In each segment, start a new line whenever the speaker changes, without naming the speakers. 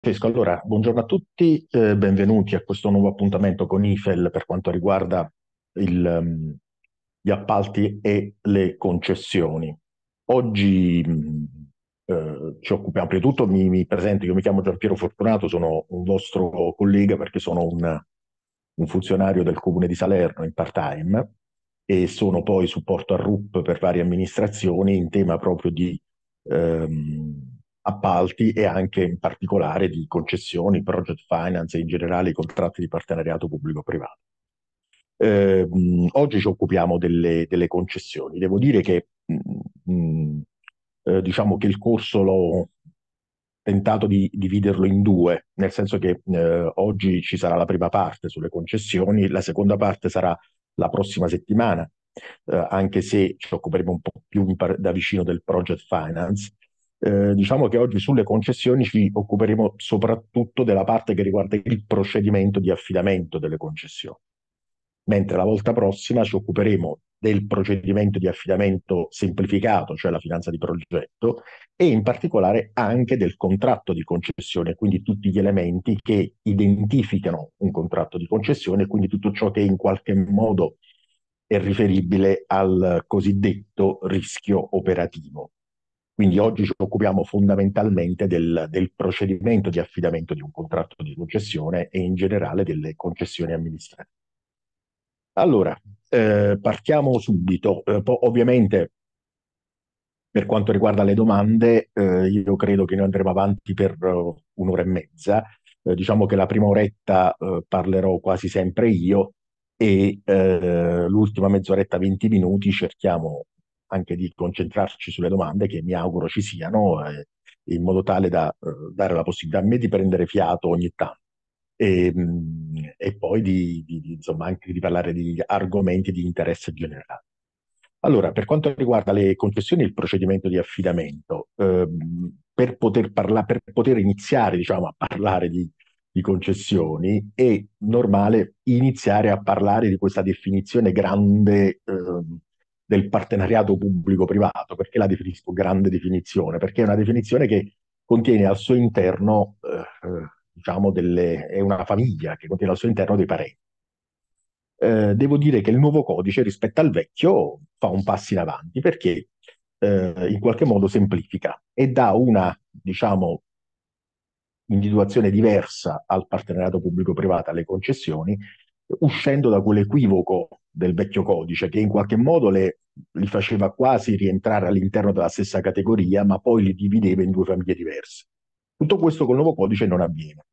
Francesco, allora, buongiorno a tutti, benvenuti a questo nuovo appuntamento con IFEL per quanto riguarda il, gli appalti e le concessioni. Oggi ci occupiamo, prima di tutto mi presento, io mi chiamo Giampiero Fortunato, sono un vostro collega perché sono un funzionario del Comune di Salerno in part-time e sono poi supporto a RUP per varie amministrazioni in tema proprio di appalti e anche in particolare di concessioni, project finance e in generale i contratti di partenariato pubblico-privato. Oggi ci occupiamo delle concessioni. Devo dire che diciamo che il corso l'ho tentato di dividerlo in due, nel senso che oggi ci sarà la prima parte sulle concessioni, la seconda parte sarà la prossima settimana, anche se ci occuperemo un po' più da vicino del project finance. Diciamo che oggi sulle concessioni ci occuperemo soprattutto della parte che riguarda il procedimento di affidamento delle concessioni, mentre la volta prossima ci occuperemo del procedimento di affidamento semplificato, cioè la finanza di progetto, e in particolare anche del contratto di concessione, quindi tutti gli elementi che identificano un contratto di concessione, quindi tutto ciò che in qualche modo è riferibile al cosiddetto rischio operativo. Quindi oggi ci occupiamo fondamentalmente del procedimento di affidamento di un contratto di concessione e in generale delle concessioni amministrative. Allora, partiamo subito. Ovviamente, per quanto riguarda le domande, io credo che noi andremo avanti per un'ora e mezza. Diciamo che la prima oretta parlerò quasi sempre io e l'ultima mezz'oretta, 20 minuti, cerchiamo anche di concentrarci sulle domande che mi auguro ci siano, in modo tale da dare la possibilità a me di prendere fiato ogni tanto e poi insomma, anche di parlare di argomenti di interesse generale. Allora, per quanto riguarda le concessioni e il procedimento di affidamento, per poter iniziare, diciamo, a parlare di concessioni, è normale iniziare a parlare di questa definizione grande, del partenariato pubblico-privato. Perché la definisco grande definizione? Perché è una definizione che contiene al suo interno, diciamo, è una famiglia che contiene al suo interno dei parenti. Devo dire che il nuovo codice rispetto al vecchio fa un passo in avanti perché in qualche modo semplifica e dà una, diciamo, individuazione diversa al partenariato pubblico-privato, alle concessioni, uscendo da quell'equivoco del vecchio codice che in qualche modo li faceva quasi rientrare all'interno della stessa categoria, ma poi li divideva in due famiglie diverse. Tutto questo col nuovo codice non avviene.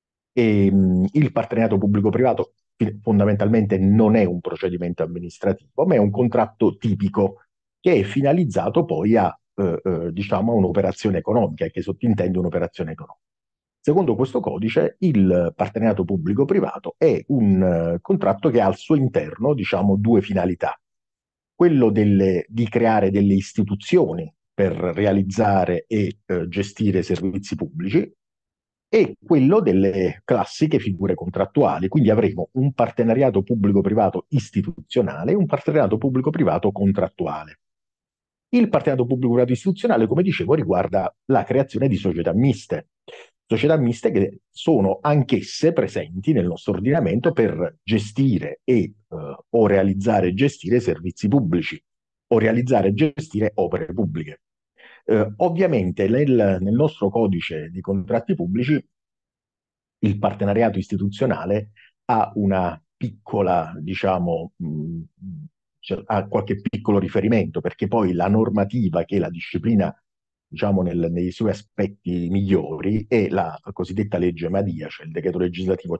Il partenariato pubblico-privato fondamentalmente non è un procedimento amministrativo, ma è un contratto tipico che è finalizzato poi diciamo, a un'operazione economica e che sottintende un'operazione economica. Secondo questo codice, il partenariato pubblico-privato è un contratto che ha al suo interno, diciamo, due finalità. Quello di creare delle istituzioni per realizzare e gestire servizi pubblici e quello delle classiche figure contrattuali. Quindi avremo un partenariato pubblico-privato istituzionale e un partenariato pubblico-privato contrattuale. Il partenariato pubblico-privato istituzionale, come dicevo, riguarda la creazione di società miste che sono anch'esse presenti nel nostro ordinamento per gestire o realizzare e gestire servizi pubblici o realizzare e gestire opere pubbliche. Ovviamente nel nostro codice di contratti pubblici il partenariato istituzionale ha una piccola, diciamo, cioè, ha qualche piccolo riferimento, perché poi la normativa che la disciplina, diciamo, nei suoi aspetti migliori è la cosiddetta legge Madia, cioè il decreto legislativo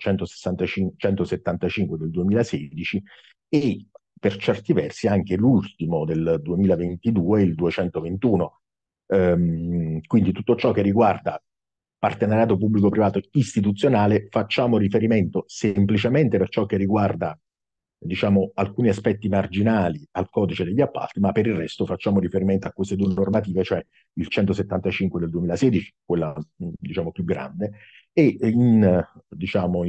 175 del 2016 e per certi versi anche l'ultimo del 2022, il 221. Quindi tutto ciò che riguarda partenariato pubblico-privato istituzionale, facciamo riferimento semplicemente per ciò che riguarda, diciamo, alcuni aspetti marginali al codice degli appalti, ma per il resto facciamo riferimento a queste due normative, cioè il 175 del 2016, quella diciamo più grande, e diciamo,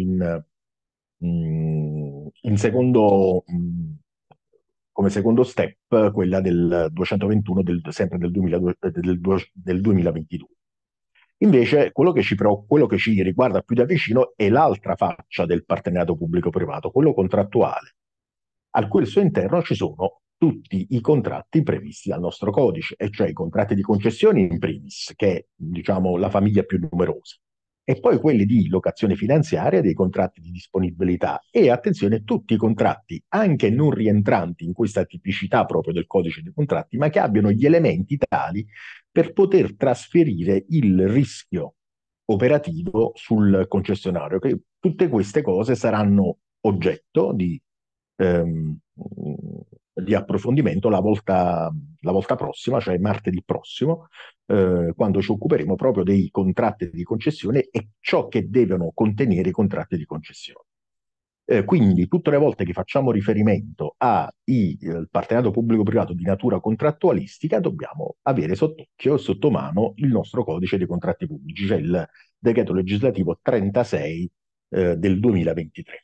in secondo, come secondo step, quella del 221 sempre del 2022. Invece, quello che ci riguarda più da vicino è l'altra faccia del partenariato pubblico-privato, quello contrattuale, al cui suo interno ci sono tutti i contratti previsti dal nostro codice, e cioè i contratti di concessione in primis, che è, diciamo, la famiglia più numerosa, e poi quelli di locazione finanziaria, dei contratti di disponibilità e, attenzione, tutti i contratti, anche non rientranti in questa tipicità proprio del codice dei contratti, ma che abbiano gli elementi tali per poter trasferire il rischio operativo sul concessionario, che tutte queste cose saranno oggetto ehm, di approfondimento la volta prossima, cioè martedì prossimo, quando ci occuperemo proprio dei contratti di concessione e ciò che devono contenere i contratti di concessione. Quindi tutte le volte che facciamo riferimento al partenariato pubblico-privato di natura contrattualistica, dobbiamo avere sott'occhio e sotto mano il nostro codice dei contratti pubblici, cioè il decreto legislativo 36 del 2023.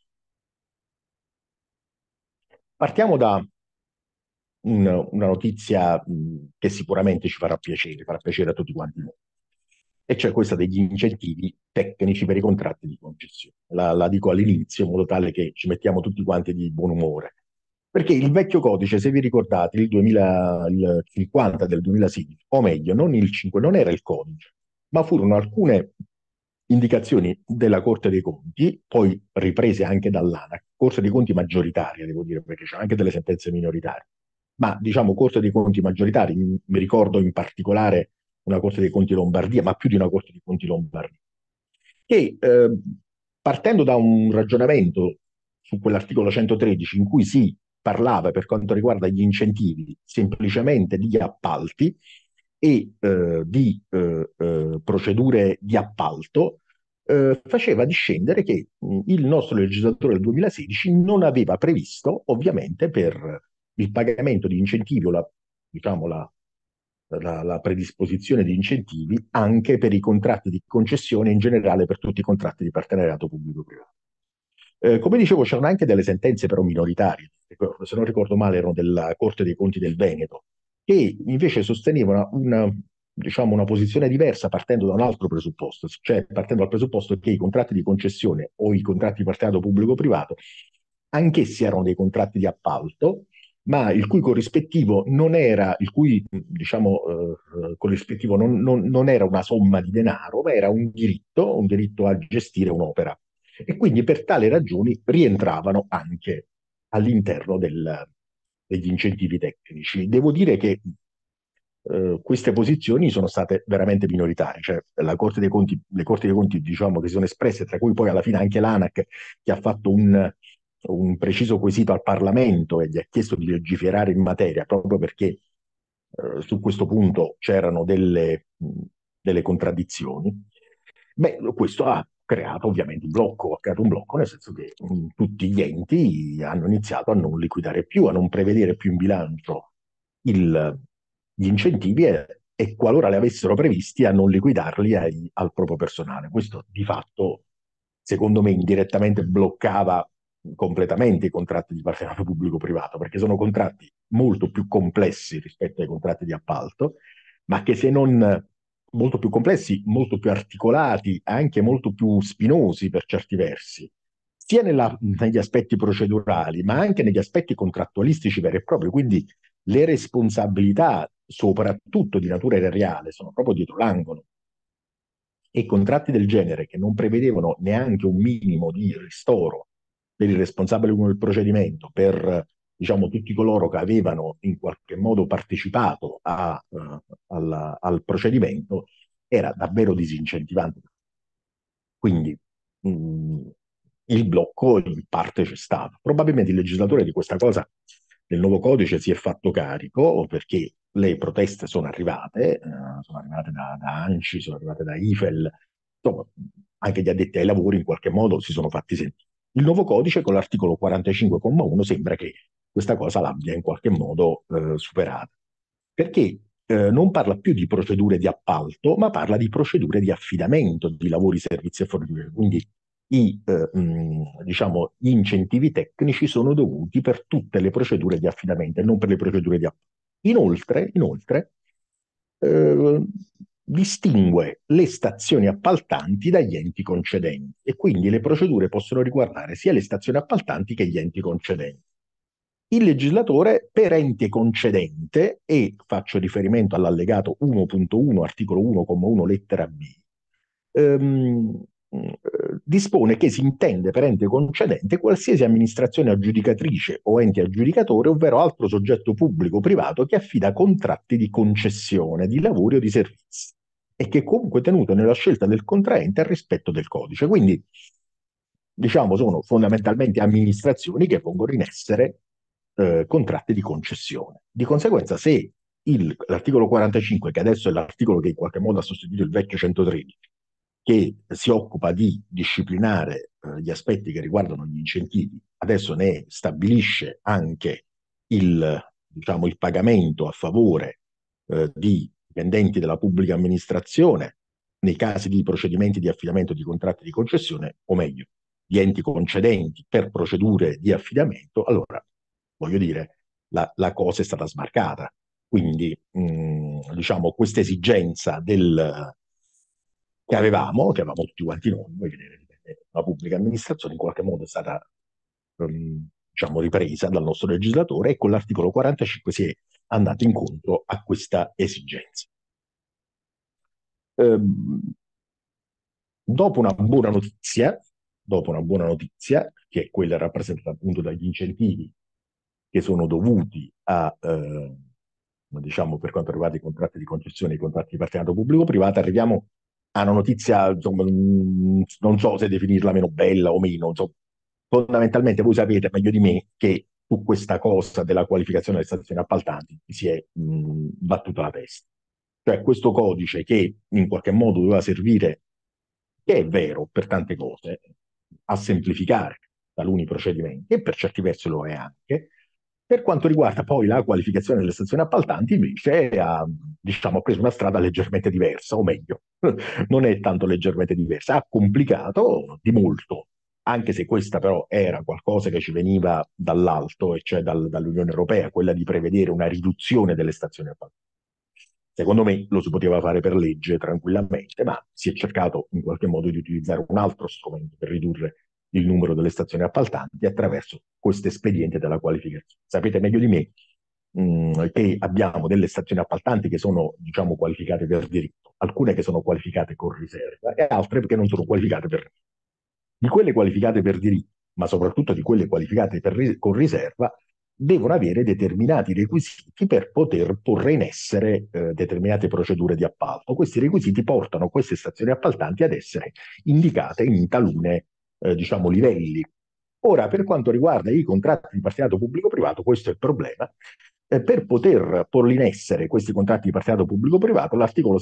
Partiamo da una notizia che sicuramente ci farà piacere a tutti quanti noi, e cioè questa degli incentivi tecnici per i contratti di concessione. La dico all'inizio in modo tale che ci mettiamo tutti quanti di buon umore. Perché il vecchio codice, se vi ricordate, il 50 del 2016, o meglio, non il 5, non era il codice, ma furono alcune indicazioni della Corte dei Conti, poi riprese anche dall'ANAC, Corte dei Conti maggioritaria, devo dire, perché c'è anche delle sentenze minoritarie, ma diciamo Corte dei Conti maggioritaria, mi ricordo in particolare una Corte dei Conti Lombardia, ma più di una Corte dei Conti Lombardia, che partendo da un ragionamento su quell'articolo 113 in cui si parlava per quanto riguarda gli incentivi semplicemente di appalti e di procedure di appalto, faceva discendere che il nostro legislatore del 2016 non aveva previsto, ovviamente, per il pagamento di incentivi o diciamo, la predisposizione di incentivi anche per i contratti di concessione, in generale per tutti i contratti di partenariato pubblico-privato. Come dicevo, c'erano anche delle sentenze però minoritarie, se non ricordo male erano della Corte dei Conti del Veneto, che invece sostenevano diciamo, una posizione diversa partendo da un altro presupposto, cioè partendo dal presupposto che i contratti di concessione o i contratti di partenariato pubblico-privato anch'essi erano dei contratti di appalto, ma il cui corrispettivo non era, il cui diciamo, corrispettivo non era una somma di denaro, ma era un diritto a gestire un'opera. E quindi per tale ragioni rientravano anche all'interno degli incentivi tecnici. Devo dire che queste posizioni sono state veramente minoritarie, cioè le Corti dei Conti diciamo che si sono espresse, tra cui poi alla fine anche l'ANAC che ha fatto un preciso quesito al Parlamento e gli ha chiesto di legiferare in materia proprio perché su questo punto c'erano delle contraddizioni. Beh, questo ha creato ovviamente ha creato un blocco, nel senso che tutti gli enti hanno iniziato a non liquidare più, a non prevedere più in bilancio il- gli incentivi e qualora li avessero previsti a non liquidarli al proprio personale. Questo di fatto, secondo me, indirettamente bloccava completamente i contratti di partenariato pubblico-privato, perché sono contratti molto più complessi rispetto ai contratti di appalto, ma che se non molto più complessi, molto più articolati, anche molto più spinosi per certi versi, sia negli aspetti procedurali, ma anche negli aspetti contrattualistici veri e propri. Quindi le responsabilità, soprattutto di natura erariale, sono proprio dietro l'angolo. E contratti del genere che non prevedevano neanche un minimo di ristoro per il responsabile del procedimento, per diciamo, tutti coloro che avevano in qualche modo partecipato al procedimento, era davvero disincentivante. Quindi mh, il blocco in parte c'è stato. Probabilmente il legislatore di questa cosa del nuovo codice si è fatto carico perché le proteste sono arrivate da ANCI, sono arrivate da IFEL, insomma, anche gli addetti ai lavori in qualche modo si sono fatti sentire. Il nuovo codice con l'articolo 45,1 sembra che questa cosa l'abbia in qualche modo superata, perché non parla più di procedure di appalto, ma parla di procedure di affidamento di lavori, servizi e forniture. Quindi diciamo, gli incentivi tecnici sono dovuti per tutte le procedure di affidamento e non per le procedure di appalto. Inoltre, eh, distingue le stazioni appaltanti dagli enti concedenti e quindi le procedure possono riguardare sia le stazioni appaltanti che gli enti concedenti. Il legislatore per ente concedente, e faccio riferimento all'allegato 1.1, articolo 1,1 lettera B, dispone che si intende per ente concedente qualsiasi amministrazione aggiudicatrice o ente aggiudicatore, ovvero altro soggetto pubblico o privato che affida contratti di concessione di lavori o di servizi e che è comunque tenuto nella scelta del contraente al rispetto del codice. Quindi, diciamo, sono fondamentalmente amministrazioni che pongono in essere contratti di concessione. Di conseguenza, se l'articolo 45, che adesso è l'articolo che in qualche modo ha sostituito il vecchio 113, che si occupa di disciplinare gli aspetti che riguardano gli incentivi, adesso ne stabilisce anche diciamo, il pagamento a favore di dipendenti della pubblica amministrazione nei casi di procedimenti di affidamento di contratti di concessione, o meglio, di enti concedenti per procedure di affidamento, allora, voglio dire, la cosa è stata smarcata. Quindi, diciamo, questa esigenza che avevamo tutti quanti noi, la pubblica amministrazione in qualche modo è stata, diciamo, ripresa dal nostro legislatore e con l'articolo 45 si è andato incontro a questa esigenza. Ehm, dopo una buona notizia, che è quella rappresentata appunto dagli incentivi che sono dovuti a, diciamo, per quanto riguarda i contratti di concessione, i contratti di partenariato pubblico-privato, arriviamo a una notizia, insomma, non so se definirla meno bella o meno, insomma, fondamentalmente voi sapete meglio di me che su questa cosa della qualificazione delle stazioni appaltanti si è battuta la testa. Cioè questo codice che in qualche modo doveva servire, che è vero per tante cose, a semplificare taluni procedimenti e per certi versi lo è anche. Per quanto riguarda poi la qualificazione delle stazioni appaltanti, invece ha, diciamo, preso una strada leggermente diversa, o meglio, non è tanto leggermente diversa, ha complicato di molto, anche se questa però era qualcosa che ci veniva dall'alto, e cioè dall'Unione Europea, quella di prevedere una riduzione delle stazioni appaltanti. Secondo me lo si poteva fare per legge tranquillamente, ma si è cercato in qualche modo di utilizzare un altro strumento per ridurre il numero delle stazioni appaltanti attraverso questo espediente della qualificazione. Sapete meglio di me che abbiamo delle stazioni appaltanti che sono, diciamo, qualificate per diritto, alcune che sono qualificate con riserva e altre che non sono qualificate per diritto. Di quelle qualificate per diritto, ma soprattutto di quelle qualificate con riserva, devono avere determinati requisiti per poter porre in essere determinate procedure di appalto. Questi requisiti portano queste stazioni appaltanti ad essere indicate in talune, diciamo, livelli. Ora, per quanto riguarda i contratti di partenariato pubblico-privato, questo è il problema. Per poter porre in essere questi contratti di partenariato pubblico-privato, l'articolo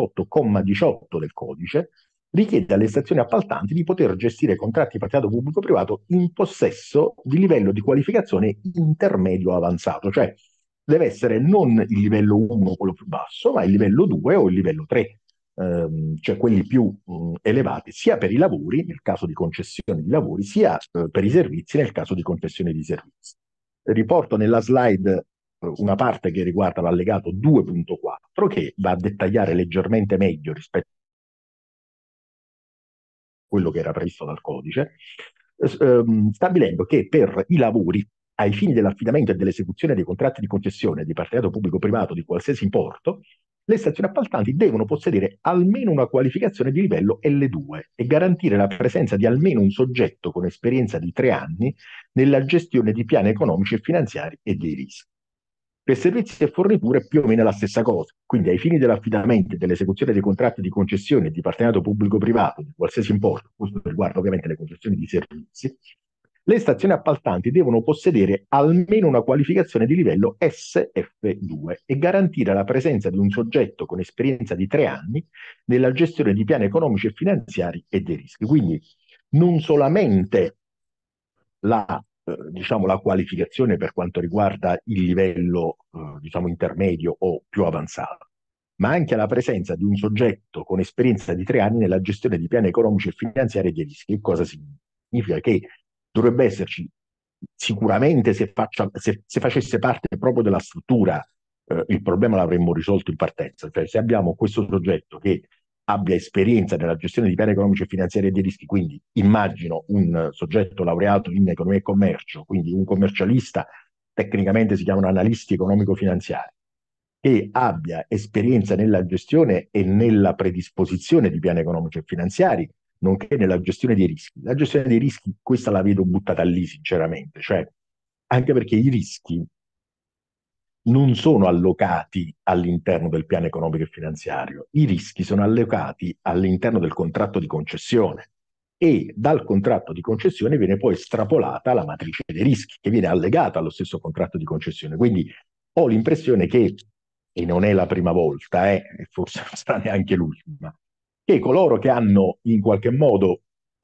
68,18 del codice richiede alle stazioni appaltanti di poter gestire contratti di partenariato pubblico-privato in possesso di livello di qualificazione intermedio avanzato, cioè deve essere non il livello 1, quello più basso, ma il livello 2 o il livello 3, cioè quelli più elevati, sia per i lavori, nel caso di concessione di lavori, sia per i servizi, nel caso di concessione di servizi. Riporto nella slide una parte che riguarda l'allegato 2.4, che va a dettagliare leggermente meglio rispetto quello che era previsto dal codice, stabilendo che per i lavori ai fini dell'affidamento e dell'esecuzione dei contratti di concessione di partenariato pubblico-privato di qualsiasi importo, le stazioni appaltanti devono possedere almeno una qualificazione di livello L2 e garantire la presenza di almeno un soggetto con esperienza di 3 anni nella gestione di piani economici e finanziari e dei rischi. Per servizi e forniture più o meno la stessa cosa, quindi ai fini dell'affidamento e dell'esecuzione dei contratti di concessione e di partenariato pubblico-privato di qualsiasi importo, questo riguarda ovviamente le concessioni di servizi, le stazioni appaltanti devono possedere almeno una qualificazione di livello SF2 e garantire la presenza di un soggetto con esperienza di 3 anni nella gestione di piani economici e finanziari e dei rischi. Quindi non solamente diciamo, la qualificazione per quanto riguarda il livello diciamo, intermedio o più avanzato, ma anche la presenza di un soggetto con esperienza di 3 anni nella gestione di piani economici e finanziari e dei rischi. Che cosa significa? Significa che dovrebbe esserci sicuramente se facesse parte proprio della struttura il problema l'avremmo risolto in partenza. Cioè, se abbiamo questo soggetto che abbia esperienza nella gestione di piani economici e finanziari e di rischi, quindi immagino un soggetto laureato in economia e commercio, quindi un commercialista, tecnicamente si chiamano analisti economico-finanziari, che abbia esperienza nella gestione e nella predisposizione di piani economici e finanziari, nonché nella gestione dei rischi. La gestione dei rischi, questa la vedo buttata lì, sinceramente, cioè anche perché i rischi non sono allocati all'interno del piano economico e finanziario, i rischi sono allocati all'interno del contratto di concessione e dal contratto di concessione viene poi estrapolata la matrice dei rischi che viene allegata allo stesso contratto di concessione. Quindi ho l'impressione che, e non è la prima volta, e forse non sarà neanche l'ultima, che coloro che hanno in qualche modo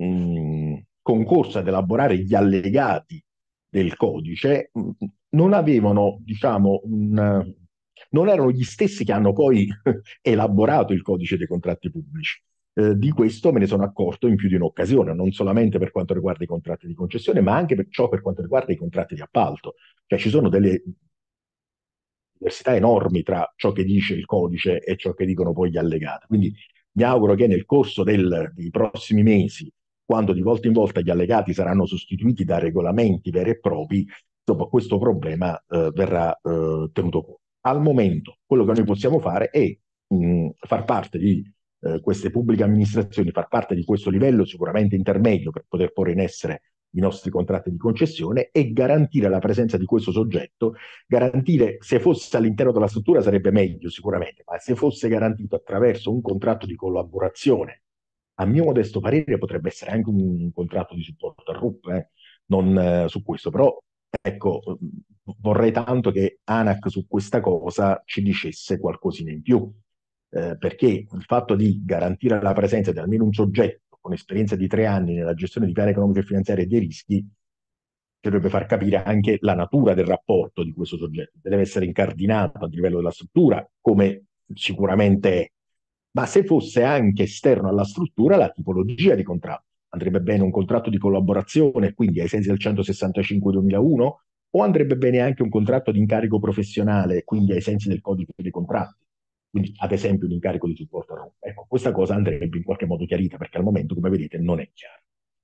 concorso ad elaborare gli allegati del codice non avevano, diciamo, non erano gli stessi che hanno poi elaborato il codice dei contratti pubblici. Di questo me ne sono accorto in più di un'occasione, non solamente per quanto riguarda i contratti di concessione, ma anche per ciò per quanto riguarda i contratti di appalto. Cioè ci sono delle diversità enormi tra ciò che dice il codice e ciò che dicono poi gli allegati. Quindi mi auguro che nel corso dei prossimi mesi, quando di volta in volta gli allegati saranno sostituiti da regolamenti veri e propri, insomma, questo problema verrà tenuto conto. Al momento, quello che noi possiamo fare è far parte di queste pubbliche amministrazioni, far parte di questo livello sicuramente intermedio per poter porre in essere i nostri contratti di concessione e garantire la presenza di questo soggetto. Garantire, se fosse all'interno della struttura sarebbe meglio sicuramente, ma se fosse garantito attraverso un contratto di collaborazione, a mio modesto parere potrebbe essere anche un contratto di supporto al RUP, non su questo, però ecco, vorrei tanto che ANAC su questa cosa ci dicesse qualcosina in più, perché il fatto di garantire la presenza di almeno un soggetto con esperienza di 3 anni nella gestione di piani economici e finanziari e dei rischi che dovrebbe far capire anche la natura del rapporto di questo soggetto. Deve essere incardinato a livello della struttura, come sicuramente è, ma se fosse anche esterno alla struttura, la tipologia di contratto. Andrebbe bene un contratto di collaborazione, quindi ai sensi del 165-2001, o andrebbe bene anche un contratto di incarico professionale, quindi ai sensi del codice dei contratti, quindi ad esempio un incarico di supporto a Roma. Ecco, questa cosa andrebbe in qualche modo chiarita, perché al momento, come vedete, non è chiaro.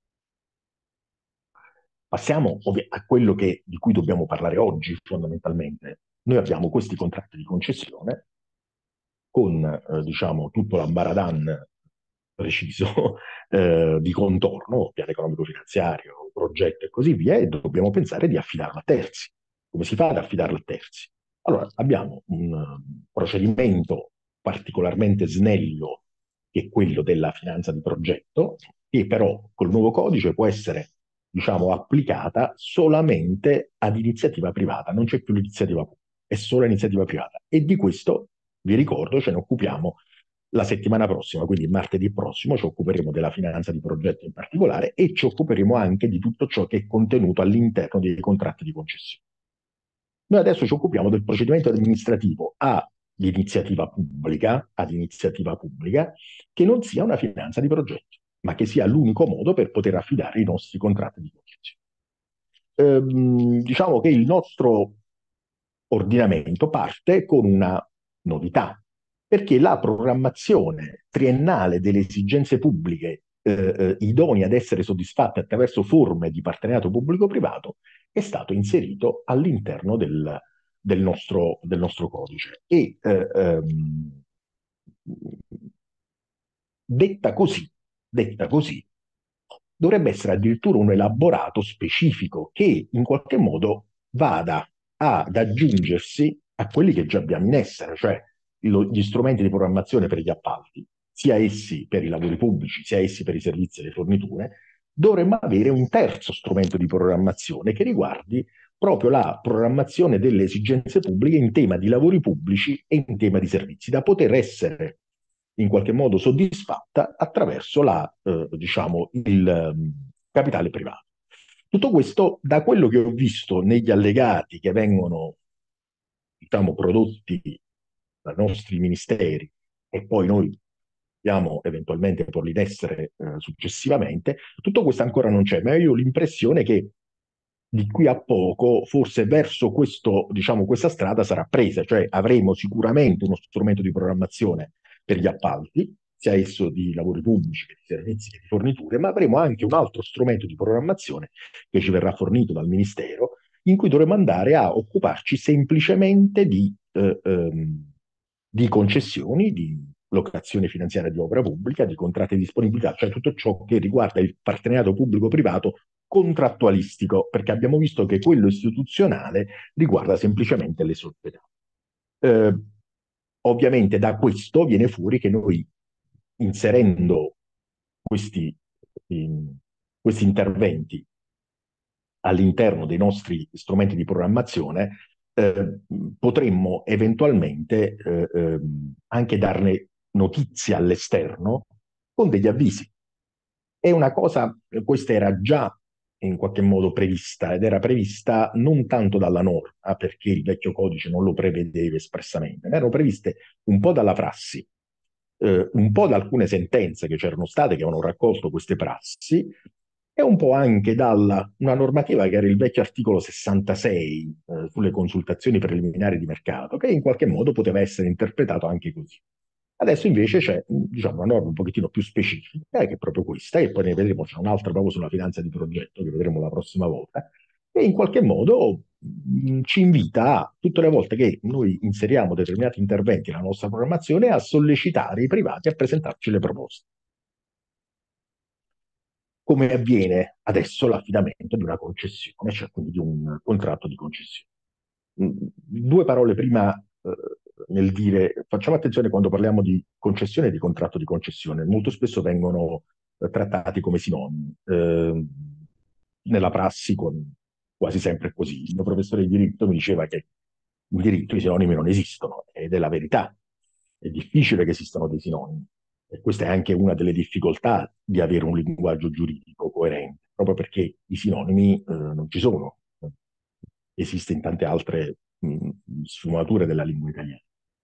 Passiamo a quello di cui dobbiamo parlare oggi fondamentalmente. Noi abbiamo questi contratti di concessione con diciamo, tutto l'ambaradan preciso di contorno, piano economico-finanziario, progetto e così via, e dobbiamo pensare di affidarlo a terzi. Come si fa ad affidarlo a terzi? Allora, abbiamo un procedimento particolarmente snello, che è quello della finanza di progetto, che però col nuovo codice può essere, diciamo, applicata solamente ad iniziativa privata, non c'è più l'iniziativa pubblica, è solo iniziativa privata. E di questo, vi ricordo, ce ne occupiamo la settimana prossima, quindi martedì prossimo, ci occuperemo della finanza di progetto in particolare e ci occuperemo anche di tutto ciò che è contenuto all'interno dei contratti di concessione. Noi adesso ci occupiamo del procedimento amministrativo ad iniziativa pubblica, che non sia una finanza di progetto, ma che sia l'unico modo per poter affidare i nostri contratti di concessione. Diciamo che il nostro ordinamento parte con una novità, perché la programmazione triennale delle esigenze pubbliche idonee ad essere soddisfatte attraverso forme di partenariato pubblico-privato è stato inserito all'interno del nostro codice. E detta così, detta così, dovrebbe essere addirittura un elaborato specifico che in qualche modo vada ad aggiungersi a quelli che già abbiamo in essere, cioè gli strumenti di programmazione per gli appalti, sia essi per i lavori pubblici, sia essi per i servizi e le forniture. Dovremmo avere un terzo strumento di programmazione che riguardi proprio la programmazione delle esigenze pubbliche in tema di lavori pubblici e in tema di servizi, da poter essere in qualche modo soddisfatta attraverso diciamo, il capitale privato. Tutto questo, da quello che ho visto negli allegati che vengono, diciamo, prodotti dai nostri ministeri e poi noi dobbiamo eventualmente porli in essere successivamente, tutto questo ancora non c'è, ma io ho l'impressione che di qui a poco, forse verso questo, diciamo, questa strada sarà presa, cioè avremo sicuramente uno strumento di programmazione per gli appalti, sia esso di lavori pubblici, che di servizi, che di forniture, ma avremo anche un altro strumento di programmazione che ci verrà fornito dal Ministero, in cui dovremo andare a occuparci semplicemente di concessioni, di locazione finanziaria di opera pubblica, di contratti di disponibilità, cioè tutto ciò che riguarda il partenariato pubblico-privato contrattualistico, perché abbiamo visto che quello istituzionale riguarda semplicemente le società. Eh, Ovviamente da questo viene fuori che noi, inserendo questi, questi interventi all'interno dei nostri strumenti di programmazione, potremmo eventualmente anche darne notizia all'esterno con degli avvisi. È una cosa, questa era già in qualche modo prevista, ed era prevista non tanto dalla norma, perché il vecchio codice non lo prevedeva espressamente, ma erano previste un po' dalla prassi, un po' da alcune sentenze che c'erano state, che avevano raccolto queste prassi, e un po' anche dalla una normativa che era il vecchio articolo 66 sulle consultazioni preliminari di mercato, che in qualche modo poteva essere interpretato anche così. Adesso invece c'è, diciamo, una norma un pochettino più specifica, che è proprio questa, e poi ne vedremo, c'è un'altra proprio sulla finanza di progetto, che vedremo la prossima volta, e in qualche modo ci invita a, tutte le volte che noi inseriamo determinati interventi nella nostra programmazione, a sollecitare i privati a presentarci le proposte. Come avviene adesso l'affidamento di una concessione, cioè quindi di un contratto di concessione. Due parole prima nel dire, facciamo attenzione quando parliamo di concessione e di contratto di concessione, molto spesso vengono trattati come sinonimi. Nella prassi quasi sempre così. Il mio professore di diritto mi diceva che in diritto i sinonimi non esistono, ed è la verità. È difficile che esistano dei sinonimi. E questa è anche una delle difficoltà di avere un linguaggio giuridico coerente, proprio perché i sinonimi non ci sono. Esiste in tante altre sfumature della lingua italiana.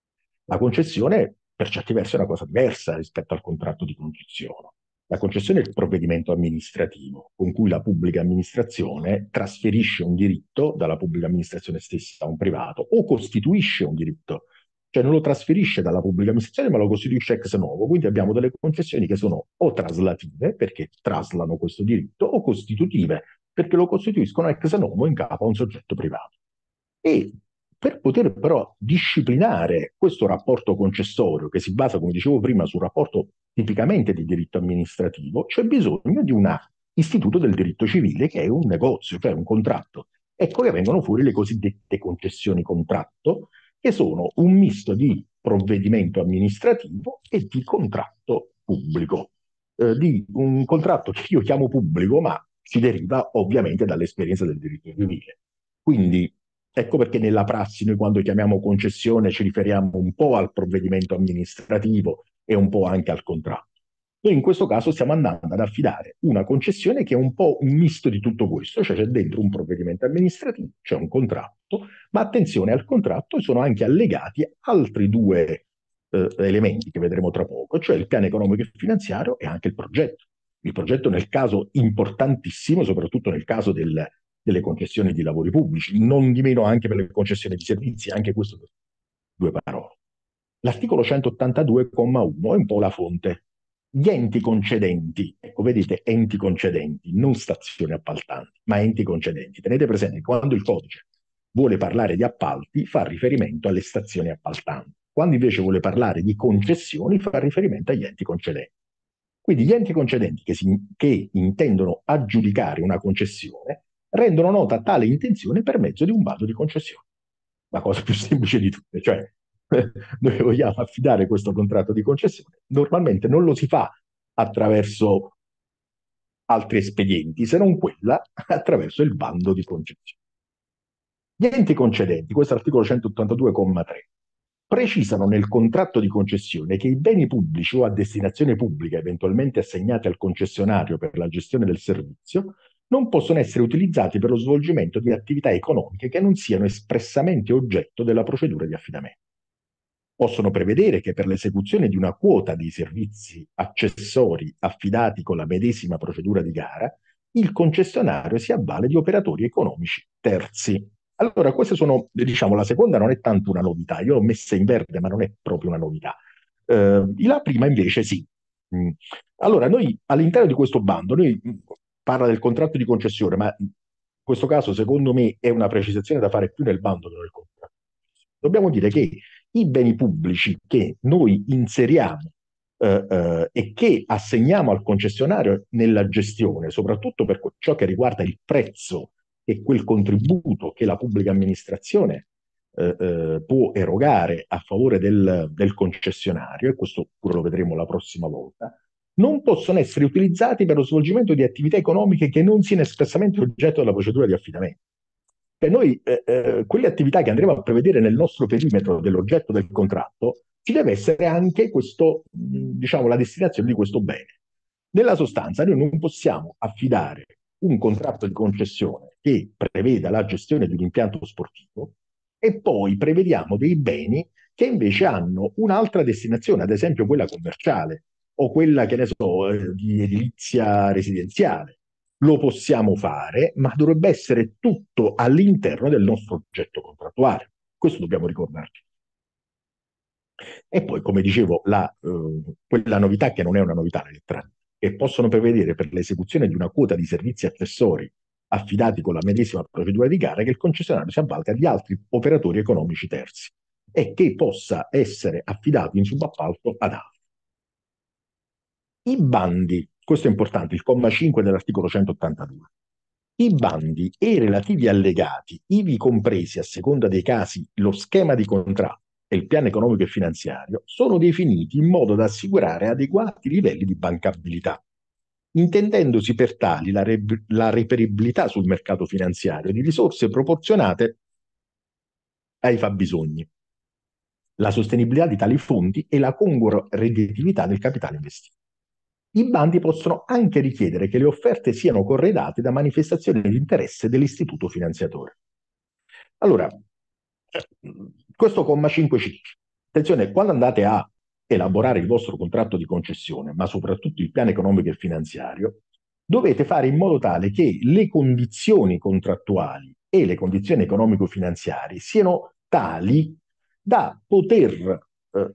La concessione, per certi versi, è una cosa diversa rispetto al contratto di concessione. La concessione è il provvedimento amministrativo con cui la pubblica amministrazione trasferisce un diritto dalla pubblica amministrazione stessa a un privato o costituisce un diritto, cioè non lo trasferisce dalla pubblica amministrazione ma lo costituisce ex novo. Quindi abbiamo delle concessioni che sono o traslative, perché traslano questo diritto, o costitutive, perché lo costituiscono ex novo in capo a un soggetto privato. E per poter però disciplinare questo rapporto concessorio, che si basa, come dicevo prima, sul rapporto tipicamente di diritto amministrativo, c'è bisogno di un istituto del diritto civile che è un negozio, cioè un contratto. Ecco che vengono fuori le cosiddette concessioni contratto, che sono un misto di provvedimento amministrativo e di contratto pubblico. Di un contratto che io chiamo pubblico, ma si deriva ovviamente dall'esperienza del diritto civile. Quindi ecco perché nella prassi noi quando chiamiamo concessione ci riferiamo un po' al provvedimento amministrativo e un po' anche al contratto. Noi in questo caso stiamo andando ad affidare una concessione che è un po' un misto di tutto questo, cioè c'è dentro un provvedimento amministrativo, c'è un contratto, ma attenzione, al contratto sono anche allegati altri due elementi che vedremo tra poco, cioè il piano economico e finanziario e anche il progetto. Il progetto nel caso importantissimo, soprattutto nel caso delle concessioni di lavori pubblici, non di meno anche per le concessioni di servizi, anche questo due parole. L'articolo 182,1 è un po' la fonte. Gli enti concedenti, ecco vedete, enti concedenti, non stazioni appaltanti, ma enti concedenti. Tenete presente che quando il codice vuole parlare di appalti fa riferimento alle stazioni appaltanti, quando invece vuole parlare di concessioni fa riferimento agli enti concedenti. Quindi gli enti concedenti che intendono aggiudicare una concessione rendono nota tale intenzione per mezzo di un bando di concessione. La cosa più semplice di tutte, cioè noi vogliamo affidare questo contratto di concessione, normalmente non lo si fa attraverso altri espedienti, se non quella attraverso il bando di concessione. Gli enti concedenti, questo è l'articolo 182,3, precisano nel contratto di concessione che i beni pubblici o a destinazione pubblica eventualmente assegnati al concessionario per la gestione del servizio non possono essere utilizzati per lo svolgimento di attività economiche che non siano espressamente oggetto della procedura di affidamento. Possono prevedere che per l'esecuzione di una quota dei servizi accessori affidati con la medesima procedura di gara il concessionario si avvale di operatori economici terzi. Allora, queste sono, diciamo, la seconda non è tanto una novità, io l'ho messa in verde, ma non è proprio una novità. La prima invece sì. Mm. Allora, noi all'interno di questo bando, noi parla del contratto di concessione, ma in questo caso, secondo me, è una precisazione da fare più nel bando che nel contratto. Dobbiamo dire che i beni pubblici che noi inseriamo e che assegniamo al concessionario nella gestione, soprattutto per ciò che riguarda il prezzo e quel contributo che la pubblica amministrazione può erogare a favore del concessionario, e questo pure lo vedremo la prossima volta, non possono essere utilizzati per lo svolgimento di attività economiche che non siano espressamente oggetto della procedura di affidamento. Per noi, quelle attività che andremo a prevedere nel nostro perimetro dell'oggetto del contratto, ci deve essere anche questo, diciamo, la destinazione di questo bene. Nella sostanza, noi non possiamo affidare un contratto di concessione che preveda la gestione di un impianto sportivo e poi prevediamo dei beni che invece hanno un'altra destinazione, ad esempio quella commerciale o quella, che ne so, di edilizia residenziale. Lo possiamo fare, ma dovrebbe essere tutto all'interno del nostro oggetto contrattuale. Questo dobbiamo ricordarci. E poi, come dicevo, quella novità che non è una novità, la lettera, che possono prevedere per l'esecuzione di una quota di servizi accessori affidati con la medesima procedura di gara che il concessionario si avvalga di altri operatori economici terzi e che possa essere affidato in subappalto ad altri. I bandi, questo è importante, il comma 5 dell'articolo 182. I bandi e i relativi allegati, ivi compresi a seconda dei casi lo schema di contratto e il piano economico e finanziario, sono definiti in modo da assicurare adeguati livelli di bancabilità, intendendosi per tali la reperibilità sul mercato finanziario di risorse proporzionate ai fabbisogni, la sostenibilità di tali fondi e la congrua redditività del capitale investito. I bandi possono anche richiedere che le offerte siano corredate da manifestazioni di interesse dell'istituto finanziatore. Allora, questo comma 5C, attenzione, quando andate a elaborare il vostro contratto di concessione, ma soprattutto il piano economico e finanziario, dovete fare in modo tale che le condizioni contrattuali e le condizioni economico-finanziarie siano tali da poter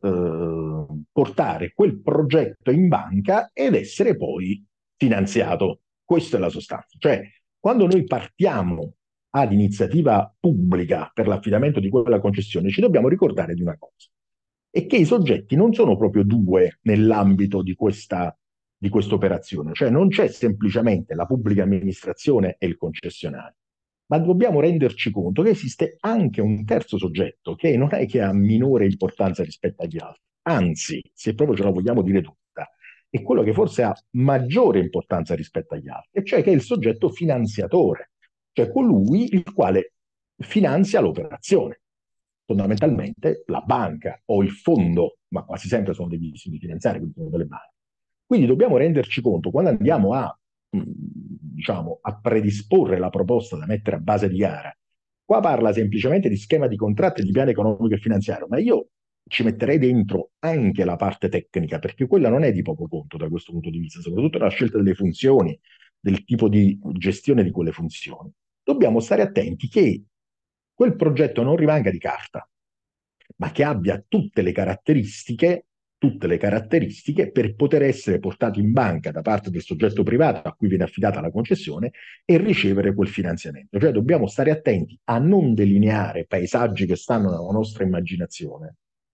portare quel progetto in banca ed essere poi finanziato. Questa è la sostanza. Cioè, quando noi partiamo ad iniziativa pubblica per l'affidamento di quella concessione, ci dobbiamo ricordare di una cosa, è che i soggetti non sono proprio due nell'ambito di questa operazione, cioè non c'è semplicemente la pubblica amministrazione e il concessionario, ma dobbiamo renderci conto che esiste anche un terzo soggetto che non è che ha minore importanza rispetto agli altri, anzi, se proprio ce la vogliamo dire tutta, è quello che forse ha maggiore importanza rispetto agli altri, e cioè che è il soggetto finanziatore, cioè colui il quale finanzia l'operazione, fondamentalmente la banca o il fondo, ma quasi sempre sono degli istituti finanziari, quindi sono delle banche. Quindi dobbiamo renderci conto, quando andiamo diciamo, a predisporre la proposta da mettere a base di gara, qua parla semplicemente di schema di contratto e di piano economico e finanziario, ma io ci metterei dentro anche la parte tecnica, perché quella non è di poco conto da questo punto di vista, soprattutto la scelta delle funzioni, del tipo di gestione di quelle funzioni. Dobbiamo stare attenti che quel progetto non rimanga di carta, ma che abbia tutte le caratteristiche per poter essere portato in banca da parte del soggetto privato a cui viene affidata la concessione e ricevere quel finanziamento. Cioè dobbiamo stare attenti a non delineare paesaggi che stanno nella nostra immaginazione,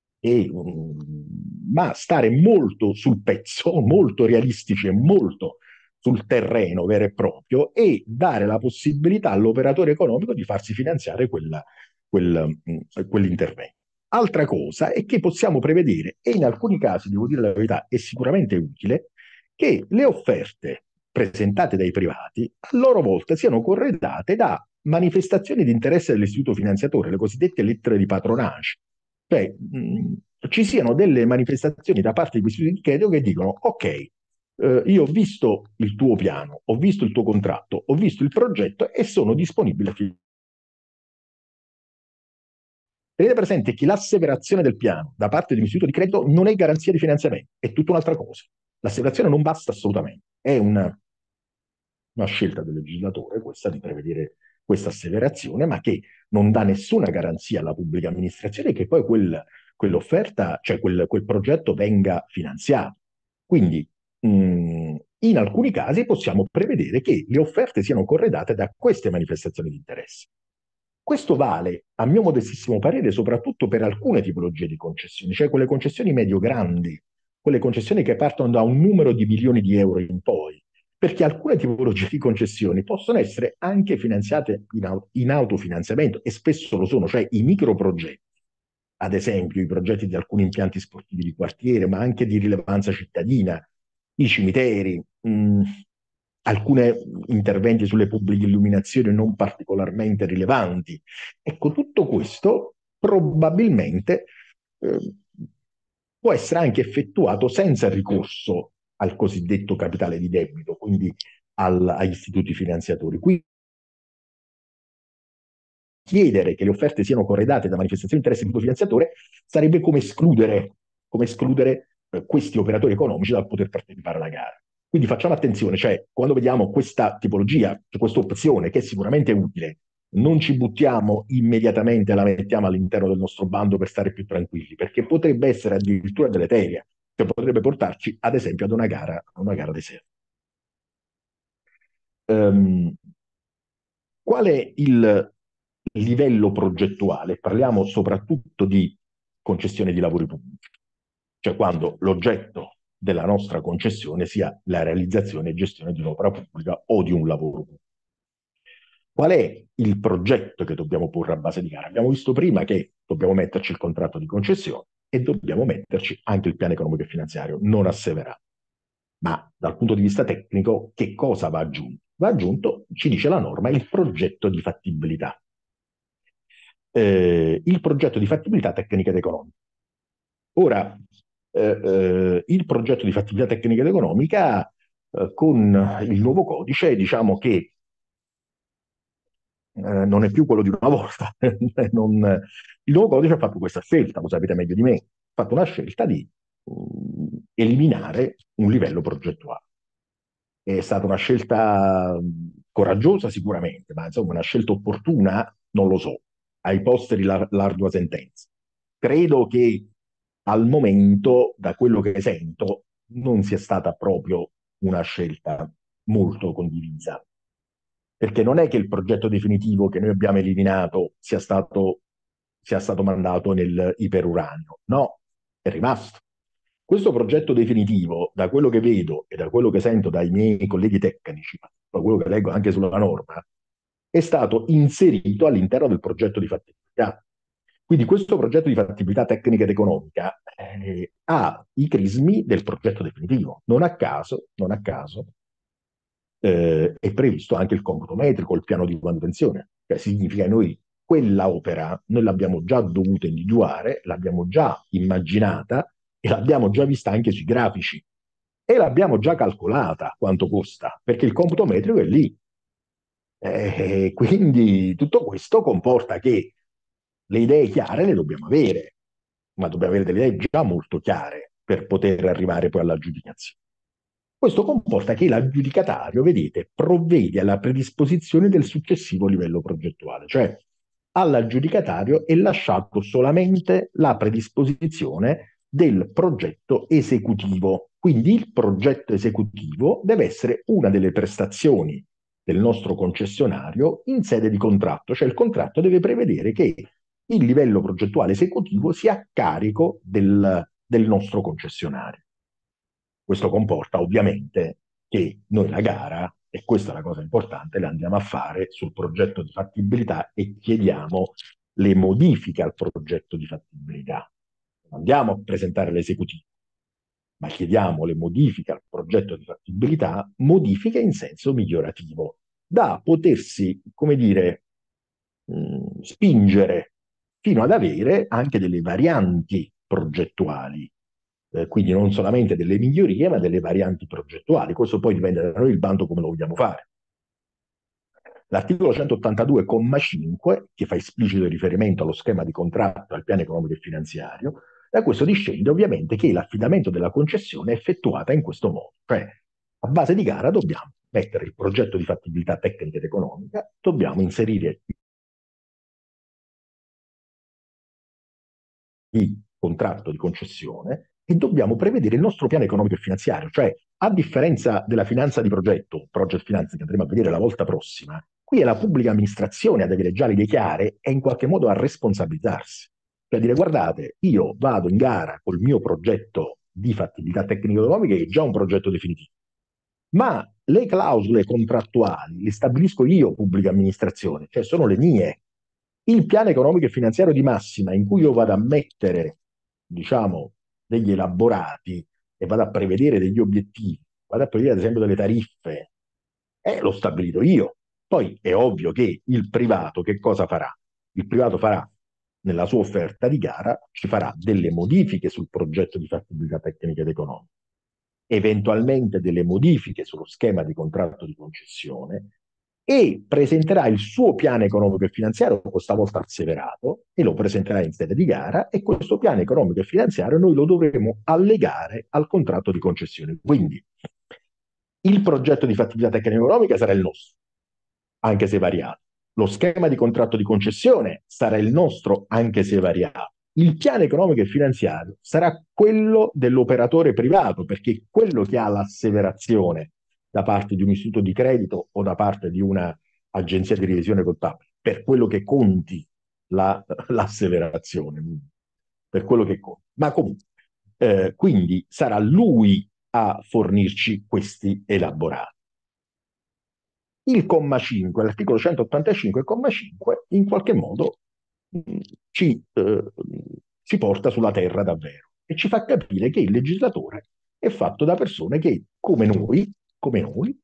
ma stare molto sul pezzo, molto realistici e molto sul terreno vero e proprio, e dare la possibilità all'operatore economico di farsi finanziare quell'intervento. Altra cosa è che possiamo prevedere, e in alcuni casi, devo dire la verità, è sicuramente utile, che le offerte presentate dai privati a loro volta siano corredate da manifestazioni di interesse dell'istituto finanziatore, le cosiddette lettere di patronage. Cioè, ci siano delle manifestazioni da parte di questi istituti di credito che dicono: ok, io ho visto il tuo piano, ho visto il tuo contratto, ho visto il progetto e sono disponibile a finanziare. Tenete presente che l'asseverazione del piano da parte di un istituto di credito non è garanzia di finanziamento, è tutta un'altra cosa. L'asseverazione non basta assolutamente, è una scelta del legislatore questa di prevedere questa asseverazione, ma che non dà nessuna garanzia alla pubblica amministrazione che poi quell'offerta, cioè quel progetto venga finanziato. Quindi in alcuni casi possiamo prevedere che le offerte siano corredate da queste manifestazioni di interesse. Questo vale, a mio modestissimo parere, soprattutto per alcune tipologie di concessioni, cioè quelle concessioni medio-grandi, quelle concessioni che partono da un numero di milioni di euro in poi, perché alcune tipologie di concessioni possono essere anche finanziate in autofinanziamento e spesso lo sono, cioè i microprogetti, ad esempio i progetti di alcuni impianti sportivi di quartiere, ma anche di rilevanza cittadina, i cimiteri, alcuni interventi sulle pubbliche illuminazioni non particolarmente rilevanti. Ecco, tutto questo probabilmente eh, può essere anche effettuato senza ricorso al cosiddetto capitale di debito, quindi agli istituti finanziatori. Quindi chiedere che le offerte siano corredate da manifestazioni di interesse del finanziatore sarebbe come escludere questi operatori economici dal poter partecipare alla gara. Quindi facciamo attenzione, cioè quando vediamo questa tipologia, cioè questa opzione che è sicuramente utile, non ci buttiamo immediatamente e la mettiamo all'interno del nostro bando per stare più tranquilli, perché potrebbe essere addirittura deleteria, che potrebbe portarci ad esempio ad una gara deserta. Um, Qual è il livello progettuale? Parliamo soprattutto di concessione di lavori pubblici, cioè quando l'oggetto della nostra concessione sia la realizzazione e gestione di un'opera pubblica o di un lavoro pubblico. Qual è il progetto che dobbiamo porre a base di gara? Abbiamo visto prima che dobbiamo metterci il contratto di concessione e dobbiamo metterci anche il piano economico e finanziario, non asseverato. Ma dal punto di vista tecnico, che cosa va aggiunto? Va aggiunto, ci dice la norma, il progetto di fattibilità. Il progetto di fattibilità tecnica ed economica. Ora, il progetto di fattibilità tecnica ed economica, con il nuovo codice, diciamo che non è più quello di una volta. Non, il nuovo codice ha fatto questa scelta, lo sapete meglio di me, ha fatto una scelta di eliminare un livello progettuale. È stata una scelta coraggiosa sicuramente, ma insomma una scelta opportuna non lo so. Ai posteri l'ardua sentenza. Credo che al momento, da quello che sento, non sia stata proprio una scelta molto condivisa, perché non è che il progetto definitivo che noi abbiamo eliminato sia stato mandato nel iperuranio, no, è rimasto. Questo progetto definitivo, da quello che vedo e da quello che sento dai miei colleghi tecnici, da quello che leggo anche sulla norma, è stato inserito all'interno del progetto di fattibilità. Quindi questo progetto di fattibilità tecnica ed economica ha i crismi del progetto definitivo. Non a caso è previsto anche il computo metrico, il piano di manutenzione. Cioè, significa che noi quella opera noi l'abbiamo già dovuta individuare, l'abbiamo già immaginata e l'abbiamo già vista anche sui grafici e l'abbiamo già calcolata quanto costa, perché il computo metrico è lì. Quindi tutto questo comporta che le idee chiare le dobbiamo avere, ma dobbiamo avere delle idee già molto chiare per poter arrivare poi all'aggiudicazione. Questo comporta che l'aggiudicatario, vedete, provvede alla predisposizione del successivo livello progettuale, cioè all'aggiudicatario è lasciato solamente la predisposizione del progetto esecutivo. Quindi il progetto esecutivo deve essere una delle prestazioni del nostro concessionario in sede di contratto, cioè il contratto deve prevedere che il livello progettuale esecutivo sia a carico del nostro concessionario. Questo comporta ovviamente che noi la gara, e questa è la cosa importante, la andiamo a fare sul progetto di fattibilità e chiediamo le modifiche al progetto di fattibilità. Non andiamo a presentare l'esecutivo, ma chiediamo le modifiche al progetto di fattibilità, modifiche in senso migliorativo, da potersi, come dire, spingere fino ad avere anche delle varianti progettuali, quindi non solamente delle migliorie, ma delle varianti progettuali. Questo poi dipende da noi il bando come lo vogliamo fare. L'articolo 182,5, che fa esplicito riferimento allo schema di contratto e al piano economico e finanziario, da questo discende ovviamente che l'affidamento della concessione è effettuata in questo modo, cioè a base di gara dobbiamo mettere il progetto di fattibilità tecnica ed economica, dobbiamo inserire il contratto di concessione e dobbiamo prevedere il nostro piano economico e finanziario, cioè a differenza della finanza di progetto, project finance che andremo a vedere la volta prossima, qui è la pubblica amministrazione ad avere già le idee chiare e in qualche modo a responsabilizzarsi. Cioè dire guardate, io vado in gara col mio progetto di fattibilità tecnico-economica che è già un progetto definitivo, ma le clausole contrattuali le stabilisco io, pubblica amministrazione, cioè sono le mie. Il piano economico e finanziario di massima in cui io vado a mettere, diciamo, degli elaborati e vado a prevedere degli obiettivi, vado a prevedere ad esempio delle tariffe, l'ho stabilito io. Poi è ovvio che il privato che cosa farà? Il privato farà, nella sua offerta di gara, ci farà delle modifiche sul progetto di fattibilità tecnica ed economica, eventualmente delle modifiche sullo schema di contratto di concessione e presenterà il suo piano economico e finanziario, questa volta asseverato, e lo presenterà in sede di gara e questo piano economico e finanziario noi lo dovremo allegare al contratto di concessione. Quindi il progetto di fattibilità tecnica economica sarà il nostro, anche se variato. Lo schema di contratto di concessione sarà il nostro, anche se variato. Il piano economico e finanziario sarà quello dell'operatore privato, perché è quello che ha l'asseverazione da parte di un istituto di credito o da parte di un'agenzia di revisione contabile, per quello che conti l'asseverazione, per quello che conti. Ma comunque, quindi sarà lui a fornirci questi elaborati. Il comma 5, l'articolo 185, comma 5, in qualche modo mh, ci, eh, ci porta sulla terra davvero e ci fa capire che il legislatore è fatto da persone che, come noi,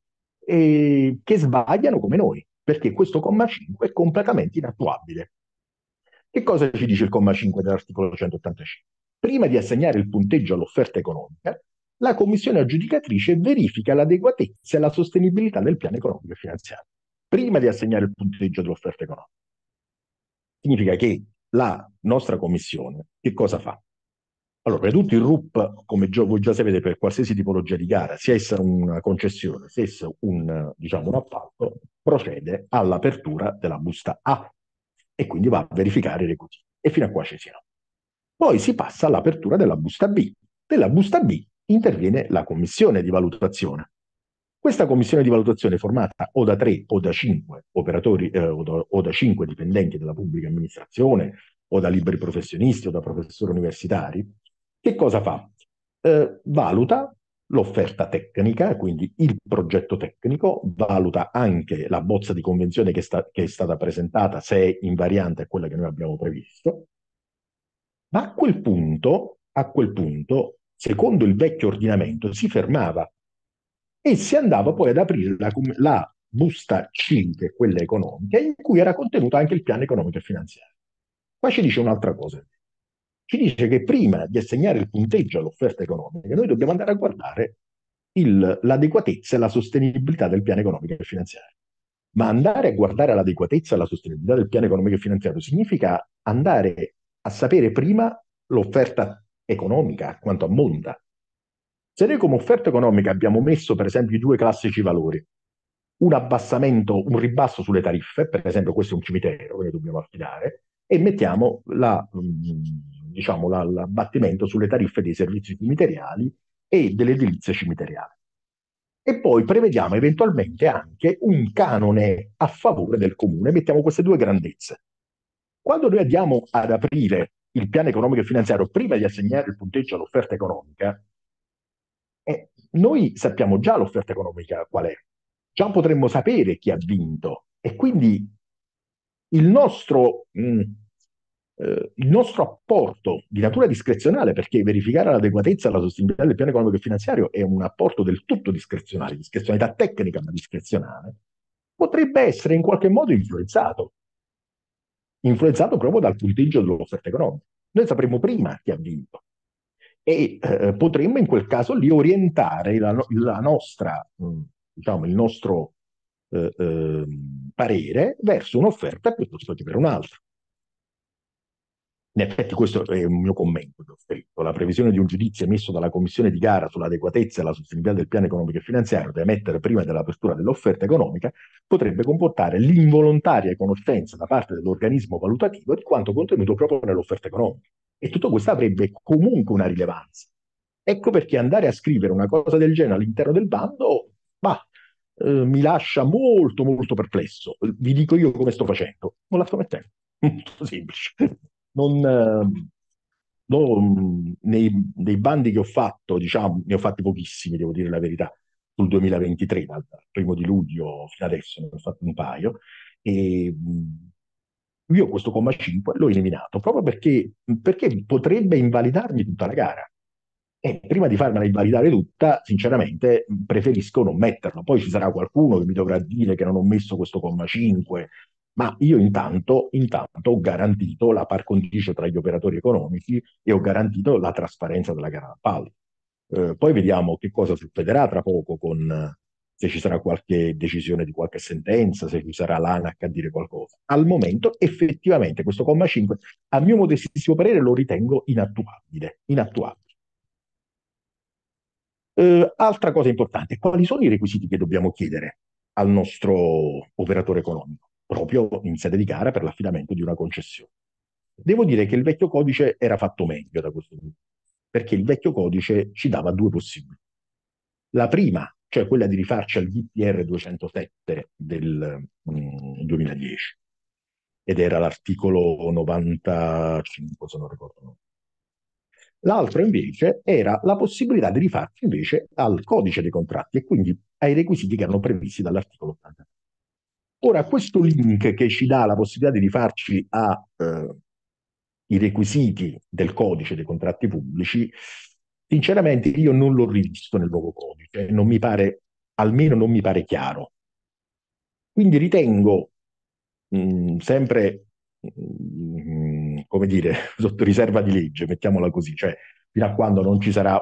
che sbagliano come noi, perché questo comma 5 è completamente inattuabile. Che cosa ci dice il comma 5 dell'articolo 185? Prima di assegnare il punteggio all'offerta economica, la commissione aggiudicatrice verifica l'adeguatezza e la sostenibilità del piano economico e finanziario. Prima di assegnare il punteggio dell'offerta economica. Significa che la nostra commissione che cosa fa? Allora, per tutto il RUP, come voi già sapete, per qualsiasi tipologia di gara, sia essa una concessione, sia essa diciamo, un appalto, procede all'apertura della busta A e quindi va a verificare i requisiti. E fino a qua ci siamo. Poi si passa all'apertura della busta B. Della busta B interviene la commissione di valutazione. Questa commissione di valutazione è formata o da 3 o da 5 operatori o da 5 dipendenti della pubblica amministrazione o da liberi professionisti o da professori universitari. Che cosa fa? Valuta l'offerta tecnica, quindi il progetto tecnico, valuta anche la bozza di convenzione che è stata presentata, se è invariante a quella che noi abbiamo previsto, ma a quel punto, secondo il vecchio ordinamento, si fermava e si andava poi ad aprire la busta C, che è quella economica, in cui era contenuto anche il piano economico e finanziario. Qua ci dice un'altra cosa. Ci dice che prima di assegnare il punteggio all'offerta economica, noi dobbiamo andare a guardare l'adeguatezza e la sostenibilità del piano economico e finanziario. Ma andare a guardare l'adeguatezza e la sostenibilità del piano economico e finanziario significa andare a sapere prima l'offerta economica, quanto ammonta. Se noi come offerta economica abbiamo messo per esempio i due classici valori, un abbassamento, un ribasso sulle tariffe, per esempio questo è un cimitero che dobbiamo affidare, e mettiamo diciamo, l'abbattimento sulle tariffe dei servizi cimiteriali e delle edilizie cimiteriali. E poi prevediamo eventualmente anche un canone a favore del comune, mettiamo queste due grandezze. Quando noi andiamo ad aprire il piano economico e finanziario prima di assegnare il punteggio all'offerta economica, noi sappiamo già l'offerta economica qual è, già potremmo sapere chi ha vinto e quindi il nostro, il nostro apporto di natura discrezionale, perché verificare l'adeguatezza e la sostenibilità del piano economico e finanziario è un apporto del tutto discrezionale, discrezionalità tecnica ma discrezionale, potrebbe essere in qualche modo influenzato proprio dal punteggio dell'offerta economica. Noi sapremo prima chi ha vinto e potremmo in quel caso lì orientare la nostra, diciamo, il nostro parere verso un'offerta piuttosto che per un'altra. In effetti questo è un mio commento che ho scritto. La previsione di un giudizio emesso dalla commissione di gara sull'adeguatezza e la sostenibilità del piano economico e finanziario da emettere prima dell'apertura dell'offerta economica potrebbe comportare l'involontaria conoscenza da parte dell'organismo valutativo di quanto contenuto proprio nell'offerta economica. E tutto questo avrebbe comunque una rilevanza. Ecco perché andare a scrivere una cosa del genere all'interno del bando, mi lascia molto molto perplesso. Vi dico io come sto facendo. Non la sto mettendo. Molto semplice. Non, nei bandi che ho fatto, diciamo, ne ho fatti pochissimi, devo dire la verità, sul 2023, dal primo di luglio fino adesso, ne ho fatti un paio, e io questo comma 5 l'ho eliminato proprio perché potrebbe invalidarmi tutta la gara. E prima di farmela invalidare tutta, sinceramente, preferisco non metterla. Poi ci sarà qualcuno che mi dovrà dire che non ho messo questo comma 5, ma io intanto ho garantito la par condicio tra gli operatori economici e ho garantito la trasparenza della gara d'appalto. Poi vediamo che cosa succederà tra poco se ci sarà qualche decisione di qualche sentenza, se ci sarà l'ANAC a dire qualcosa. Al momento, effettivamente, questo comma 5, a mio modestissimo parere, lo ritengo inattuabile. Inattuabile. Altra cosa importante, quali sono i requisiti che dobbiamo chiedere al nostro operatore economico, proprio in sede di gara per l'affidamento di una concessione? Devo dire che il vecchio codice era fatto meglio da questo punto, perché il vecchio codice ci dava due possibilità. La prima, cioè quella di rifarci al DPR 207 del 2010, ed era l'articolo 95, se non ricordo. L'altro invece era la possibilità di rifarsi invece al codice dei contratti e quindi ai requisiti che erano previsti dall'articolo 80. Ora, questo link che ci dà la possibilità di rifarci ai requisiti del codice dei contratti pubblici, sinceramente io non l'ho rivisto nel nuovo codice, non mi pare, almeno non mi pare chiaro. Quindi ritengo sempre, come dire, sotto riserva di legge, mettiamola così, cioè fino a quando non ci sarà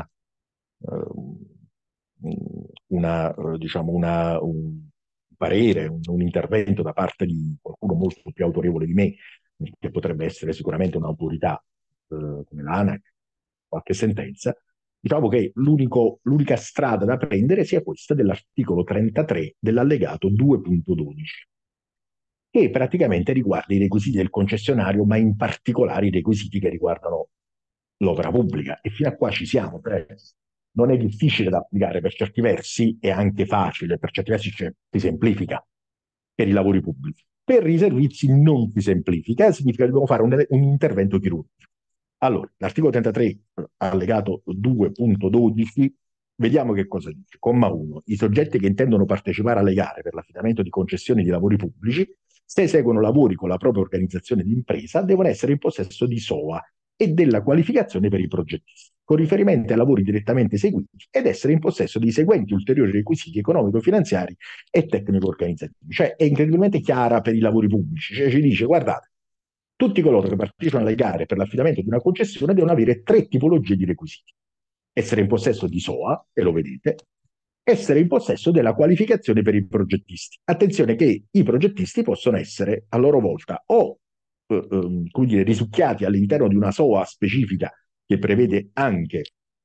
diciamo un parere, un intervento da parte di qualcuno molto più autorevole di me, che potrebbe essere sicuramente un'autorità come l'ANAC, qualche sentenza, diciamo che l'unica strada da prendere sia questa dell'articolo 33 dell'allegato 2.12, che praticamente riguarda i requisiti del concessionario, ma in particolare i requisiti che riguardano l'opera pubblica. E fino a qua ci siamo. Non è difficile da applicare per certi versi, è anche facile, per certi versi si semplifica per i lavori pubblici. Per i servizi non si semplifica, significa che dobbiamo fare un intervento chirurgico. Allora, l'articolo 33, allegato 2.12, vediamo che cosa dice. Comma 1. I soggetti che intendono partecipare alle gare per l'affidamento di concessioni di lavori pubblici, se eseguono lavori con la propria organizzazione di impresa, devono essere in possesso di SOA e della qualificazione per i progettisti, con riferimento ai lavori direttamente eseguiti, ed essere in possesso dei seguenti ulteriori requisiti economico-finanziari e tecnico-organizzativi. Cioè è incredibilmente chiara per i lavori pubblici, cioè ci dice, guardate, tutti coloro che partecipano alle gare per l'affidamento di una concessione devono avere tre tipologie di requisiti. Essere in possesso di SOA, e lo vedete, essere in possesso della qualificazione per i progettisti. Attenzione che i progettisti possono essere a loro volta o come dire, risucchiati all'interno di una SOA specifica che prevede anche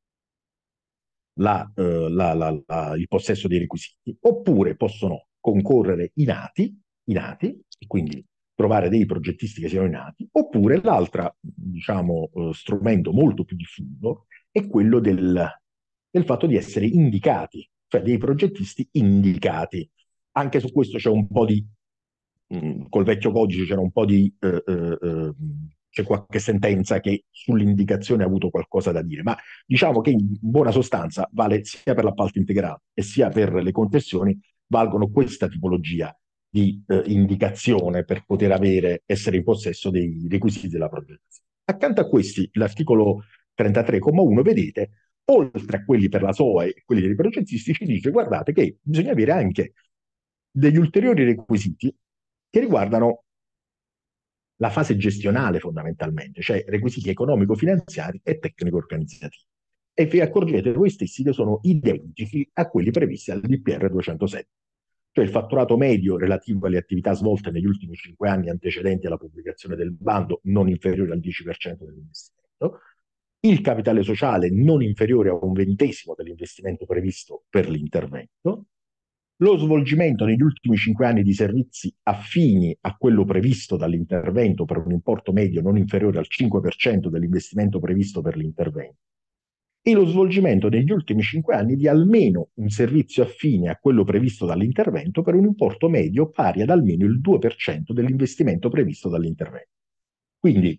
il possesso dei requisiti, oppure possono concorrere i nati, e quindi trovare dei progettisti che siano i nati, oppure l'altro, diciamo, strumento molto più diffuso è quello del fatto di essere indicati, cioè dei progettisti indicati. Anche su questo c'è un po' di col vecchio codice c'era un po' c'è qualche sentenza che sull'indicazione ha avuto qualcosa da dire, ma diciamo che in buona sostanza vale sia per l'appalto integrato e sia per le concessioni, valgono questa tipologia di indicazione per poter essere in possesso dei requisiti della progettazione. Accanto a questi, l'articolo 33,1, vedete, oltre a quelli per la SOA e quelli dei progettisti, ci dice, guardate che bisogna avere anche degli ulteriori requisiti che riguardano la fase gestionale fondamentalmente, cioè requisiti economico-finanziari e tecnico-organizzativi. E vi accorgete voi stessi che sono identici a quelli previsti al DPR 207. cioè il fatturato medio relativo alle attività svolte negli ultimi 5 anni antecedenti alla pubblicazione del bando, non inferiore al 10% dell'investimento, il capitale sociale non inferiore a un ventesimo dell'investimento previsto per l'intervento, lo svolgimento negli ultimi 5 anni di servizi affini a quello previsto dall'intervento per un importo medio non inferiore al 5% dell'investimento previsto per l'intervento e lo svolgimento negli ultimi 5 anni di almeno un servizio affine a quello previsto dall'intervento per un importo medio pari ad almeno il 2% dell'investimento previsto dall'intervento. Quindi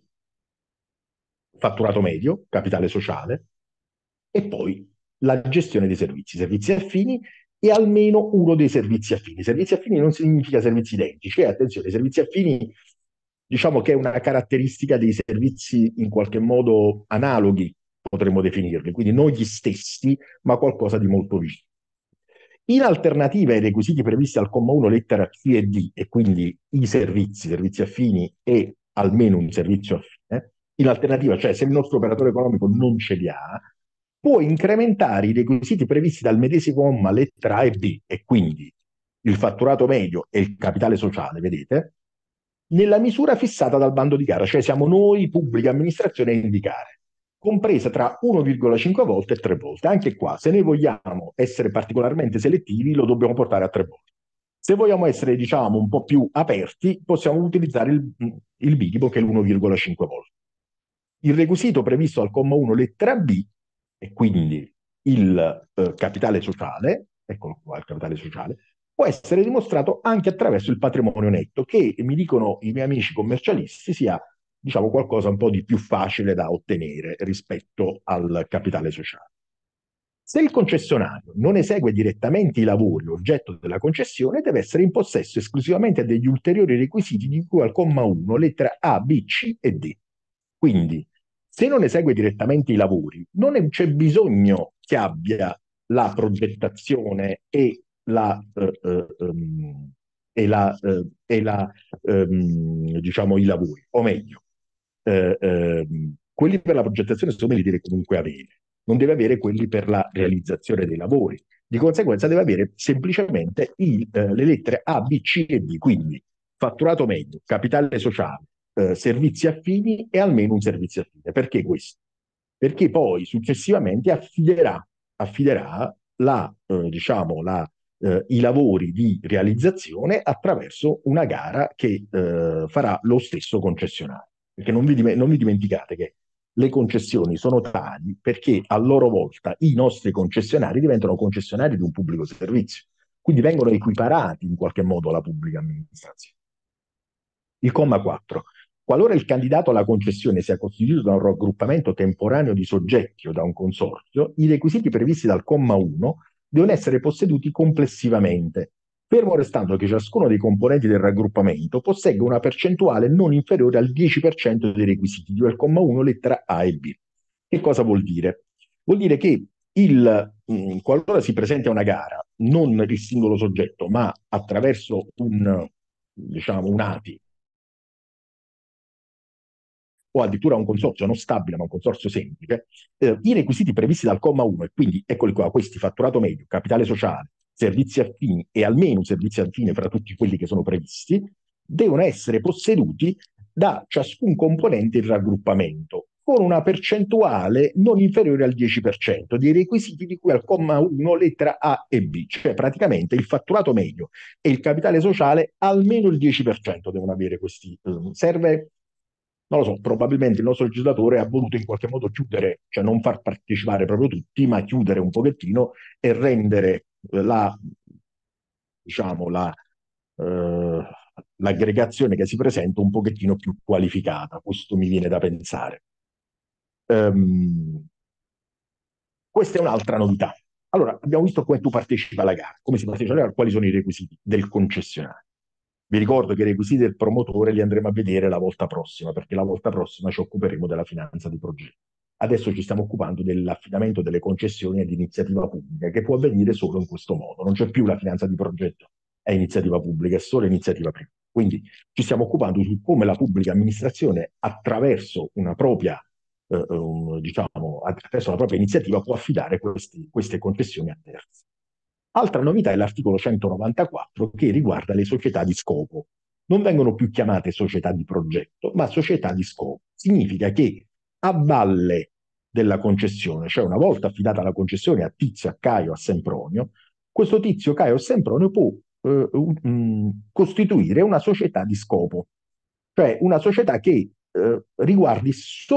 fatturato medio, capitale sociale, e poi la gestione dei servizi, servizi affini e almeno uno dei servizi affini. Servizi affini non significa servizi identici, attenzione, i servizi affini diciamo che è una caratteristica dei servizi in qualche modo analoghi, potremmo definirli, quindi non gli stessi, ma qualcosa di molto vicino. In alternativa ai requisiti previsti al comma 1 lettera C e D, e quindi i servizi, servizi affini e almeno un servizio affine, in alternativa, cioè se il nostro operatore economico non ce li ha, può incrementare i requisiti previsti dal medesimo comma lettera A e B, e quindi il fatturato medio e il capitale sociale, vedete, nella misura fissata dal bando di gara, cioè siamo noi, pubblica amministrazione, a indicare, compresa tra 1,5 volte e 3 volte. Anche qua, se noi vogliamo essere particolarmente selettivi, lo dobbiamo portare a 3 volte. Se vogliamo essere, diciamo, un po' più aperti, possiamo utilizzare il minimo, che è l'1,5 volte. Il requisito previsto al comma 1 lettera B, e quindi il capitale sociale, eccolo qua il capitale sociale, può essere dimostrato anche attraverso il patrimonio netto, che mi dicono i miei amici commercialisti sia, diciamo, qualcosa un po' di più facile da ottenere rispetto al capitale sociale. Se il concessionario non esegue direttamente i lavori oggetto della concessione, deve essere in possesso esclusivamente degli ulteriori requisiti di cui al comma 1, lettere A, B, C e D. Quindi, se non esegue direttamente i lavori, non c'è bisogno che abbia la progettazione diciamo, i lavori, o meglio, quelli per la progettazione secondo me li deve comunque avere, non deve avere quelli per la realizzazione dei lavori. Di conseguenza deve avere semplicemente le lettere A, B, C e D, quindi fatturato medio, capitale sociale, servizi affini e almeno un servizio affine. Perché questo? Perché poi successivamente affiderà diciamo, i lavori di realizzazione attraverso una gara che farà lo stesso concessionario. Perché non vi dimenticate che le concessioni sono tali perché a loro volta i nostri concessionari diventano concessionari di un pubblico servizio, quindi vengono equiparati in qualche modo alla pubblica amministrazione. Il comma 4. Qualora il candidato alla concessione sia costituito da un raggruppamento temporaneo di soggetti o da un consorzio, i requisiti previsti dal comma 1 devono essere posseduti complessivamente, fermo restando che ciascuno dei componenti del raggruppamento possegga una percentuale non inferiore al 10% dei requisiti di cui al comma 1 lettera A e B. Che cosa vuol dire? Vuol dire che qualora si presenti a una gara, non il singolo soggetto, ma attraverso diciamo, un ATI, o addirittura un consorzio non stabile, ma un consorzio semplice, i requisiti previsti dal comma 1, e quindi eccoli qua, questi fatturato medio, capitale sociale, servizi affini e almeno un servizio affine fra tutti quelli che sono previsti, devono essere posseduti da ciascun componente del raggruppamento, con una percentuale non inferiore al 10% dei requisiti di cui al comma 1, lettera A e B, cioè praticamente il fatturato medio e il capitale sociale almeno il 10% devono avere questi. Serve, non lo so, probabilmente il nostro legislatore ha voluto in qualche modo chiudere, cioè non far partecipare proprio tutti, ma chiudere un pochettino e rendere diciamo, eh, l'aggregazione che si presenta un pochettino più qualificata. Questo mi viene da pensare. Ehm, Questa è un'altra novità. Allora, abbiamo visto come tu partecipi alla gara, come si partecipa alla gara, quali sono i requisiti del concessionario. Vi ricordo che i requisiti del promotore li andremo a vedere la volta prossima, perché la volta prossima ci occuperemo della finanza di progetto. Adesso ci stiamo occupando dell'affidamento delle concessioni ad iniziativa pubblica, che può avvenire solo in questo modo. Non c'è più la finanza di progetto, è iniziativa pubblica, è solo iniziativa privata. Quindi ci stiamo occupando su come la pubblica amministrazione, attraverso una propria, diciamo, attraverso la propria iniziativa, può affidare queste concessioni a terzi. Altra novità è l'articolo 194 che riguarda le società di scopo. Non vengono più chiamate società di progetto, ma società di scopo. Significa che a valle della concessione, cioè una volta affidata la concessione a Tizio, a Caio, a Sempronio, questo Tizio, Caio e Sempronio può costituire una società di scopo, cioè una società che riguardi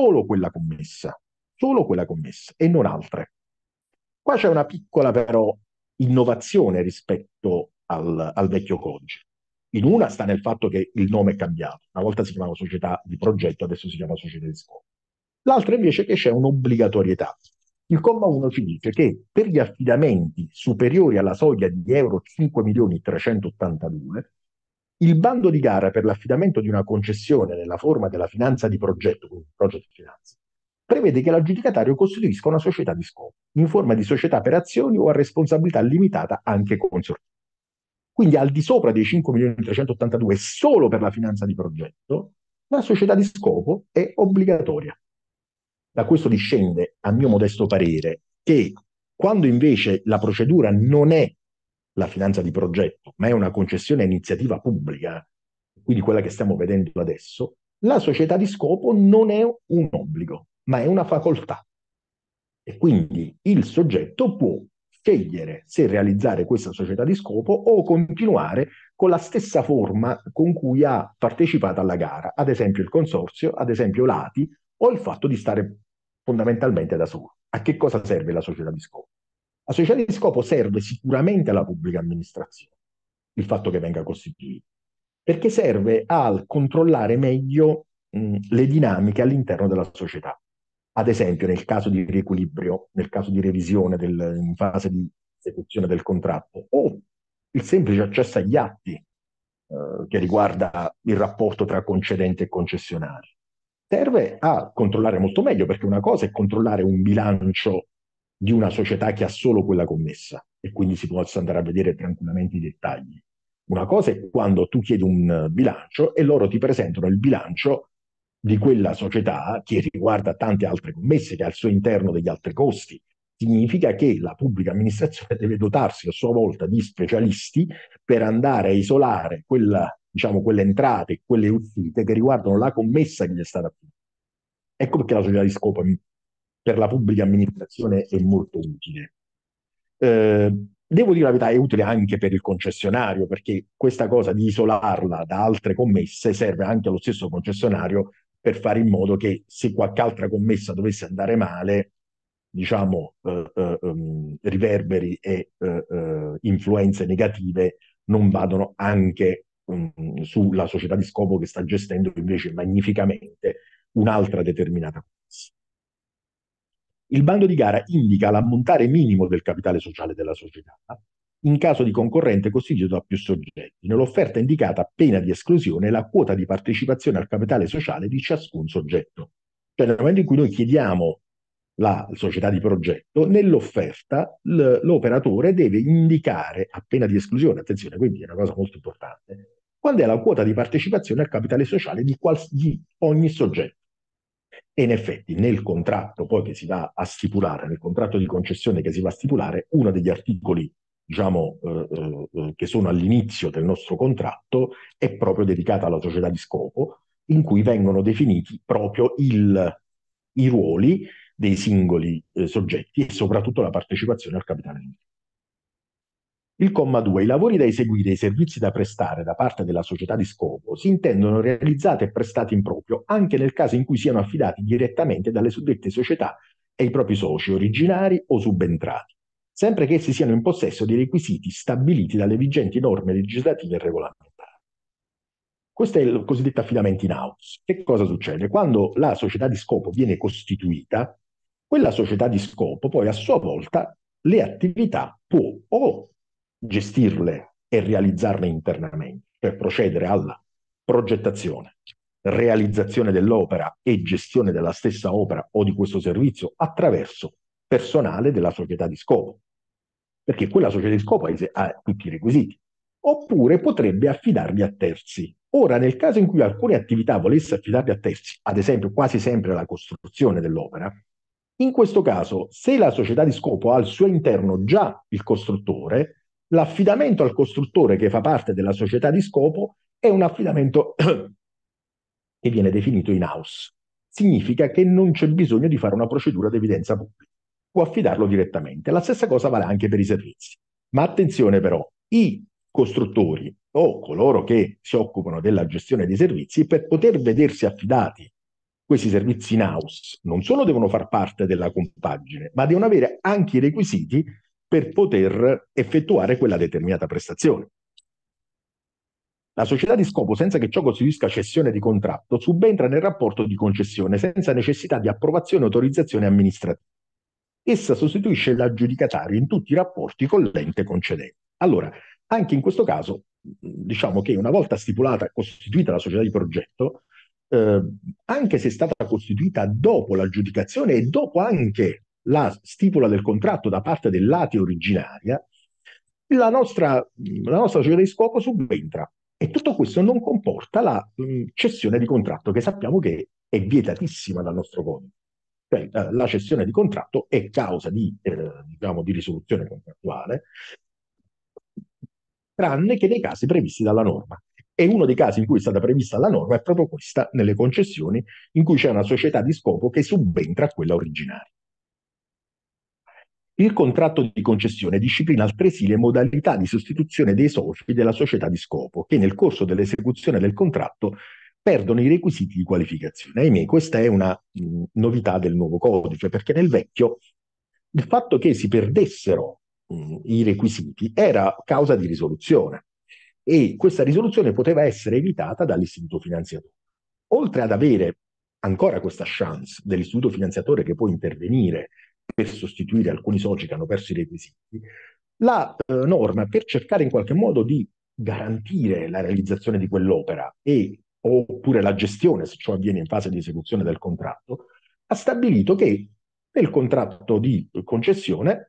solo quella commessa e non altre. Qua c'è una piccola però innovazione rispetto al vecchio codice. In una sta nel fatto che il nome è cambiato. Una volta si chiamava società di progetto, adesso si chiama società di scopo. L'altra invece è che c'è un'obbligatorietà. Il comma 1 ci dice che per gli affidamenti superiori alla soglia di euro 5.382, il bando di gara per l'affidamento di una concessione nella forma della finanza di progetto, quindi project finance, prevede che l'aggiudicatario costituisca una società di scopo, in forma di società per azioni o a responsabilità limitata anche consortile. Quindi al di sopra dei 5.382 solo per la finanza di progetto, la società di scopo è obbligatoria. Da questo discende, a mio modesto parere, che quando invece la procedura non è la finanza di progetto, ma è una concessione a iniziativa pubblica, quindi quella che stiamo vedendo adesso, la società di scopo non è un obbligo, ma è una facoltà. E quindi il soggetto può scegliere se realizzare questa società di scopo o continuare con la stessa forma con cui ha partecipato alla gara, ad esempio il consorzio, ad esempio l'ATI o il fatto di stare fondamentalmente da solo. A che cosa serve la società di scopo? La società di scopo serve sicuramente alla pubblica amministrazione, il fatto che venga costituita, perché serve a controllare meglio le dinamiche all'interno della società. Ad esempio, nel caso di riequilibrio, nel caso di revisione in fase di esecuzione del contratto, o il semplice accesso agli atti che riguarda il rapporto tra concedente e concessionario. Serve a controllare molto meglio, perché una cosa è controllare un bilancio di una società che ha solo quella commessa e quindi si possa andare a vedere tranquillamente i dettagli. Una cosa è quando tu chiedi un bilancio e loro ti presentano il bilancio di quella società che riguarda tante altre commesse, che ha al suo interno degli altri costi. Significa che la pubblica amministrazione deve dotarsi a sua volta di specialisti per andare a isolare diciamo, quelle entrate, quelle uscite che riguardano la commessa che gli è stata affidata. Ecco perché la società di scopo per la pubblica amministrazione è molto utile. Devo dire la verità, è utile anche per il concessionario, perché questa cosa di isolarla da altre commesse serve anche allo stesso concessionario per fare in modo che se qualche altra commessa dovesse andare male, diciamo, riverberi e influenze negative non vadano anche sulla società di scopo che sta gestendo invece magnificamente un'altra determinata commessa. Il bando di gara indica l'ammontare minimo del capitale sociale della società in caso di concorrente costituito da più soggetti. Nell'offerta indicata a pena di esclusione la quota di partecipazione al capitale sociale di ciascun soggetto. Cioè nel momento in cui noi chiediamo la società di progetto, nell'offerta l'operatore deve indicare a pena di esclusione, attenzione, quindi è una cosa molto importante, quando è la quota di partecipazione al capitale sociale di ogni soggetto. E in effetti nel contratto poi che si va a stipulare, nel contratto di concessione che si va a stipulare, uno degli articoli diciamo, che sono all'inizio del nostro contratto è proprio dedicato alla società di scopo, in cui vengono definiti proprio i ruoli dei singoli soggetti e soprattutto la partecipazione al capitale. Il comma 2. I lavori da eseguire e i servizi da prestare da parte della società di scopo si intendono realizzati e prestati in proprio anche nel caso in cui siano affidati direttamente dalle suddette società ai propri soci originari o subentrati, sempre che essi siano in possesso dei requisiti stabiliti dalle vigenti norme legislative e regolamentari. Questo è il cosiddetto affidamento in house. Che cosa succede? Quando la società di scopo viene costituita, quella società di scopo poi a sua volta le attività può o gestirle e realizzarle internamente, cioè procedere alla progettazione, realizzazione dell'opera e gestione della stessa opera o di questo servizio attraverso personale della società di scopo, perché quella società di scopo ha tutti i requisiti, oppure potrebbe affidarli a terzi. Ora, nel caso in cui alcune attività volesse affidarli a terzi, ad esempio quasi sempre la costruzione dell'opera, in questo caso, se la società di scopo ha al suo interno già il costruttore, L'affidamento al costruttore che fa parte della società di scopo è un affidamento che viene definito in-house. Significa che non c'è bisogno di fare una procedura di evidenza pubblica, può affidarlo direttamente. La stessa cosa vale anche per i servizi. Ma attenzione però, i costruttori o coloro che si occupano della gestione dei servizi, per poter vedersi affidati questi servizi in-house, non solo devono far parte della compagine, ma devono avere anche i requisiti per poter effettuare quella determinata prestazione. La società di scopo, senza che ciò costituisca cessione di contratto, subentra nel rapporto di concessione senza necessità di approvazione e autorizzazione amministrativa. Essa sostituisce l'aggiudicatario in tutti i rapporti con l'ente concedente. Allora, anche in questo caso, diciamo che una volta stipulata, costituita la società di progetto, eh, anche se è stata costituita dopo l'aggiudicazione e dopo anche la stipula del contratto da parte dell'ATI originaria, la nostra società di scopo subentra. E tutto questo non comporta la cessione di contratto, che sappiamo che è vietatissima dal nostro codice. Cioè, la cessione di contratto è causa diciamo, di risoluzione contrattuale, tranne che nei casi previsti dalla norma. E uno dei casi in cui è stata prevista la norma è proprio questa, nelle concessioni, in cui c'è una società di scopo che subentra a quella originaria. Il contratto di concessione disciplina altresì le modalità di sostituzione dei soci della società di scopo, che nel corso dell'esecuzione del contratto perdono i requisiti di qualificazione. Ahimè, questa è una novità del nuovo codice, perché nel vecchio il fatto che si perdessero i requisiti era causa di risoluzione e questa risoluzione poteva essere evitata dall'istituto finanziatore. Oltre ad avere ancora questa chance dell'istituto finanziatore che può intervenire per sostituire alcuni soci che hanno perso i requisiti, la norma per cercare in qualche modo di garantire la realizzazione di quell'opera oppure la gestione, se ciò avviene in fase di esecuzione del contratto, ha stabilito che nel contratto di concessione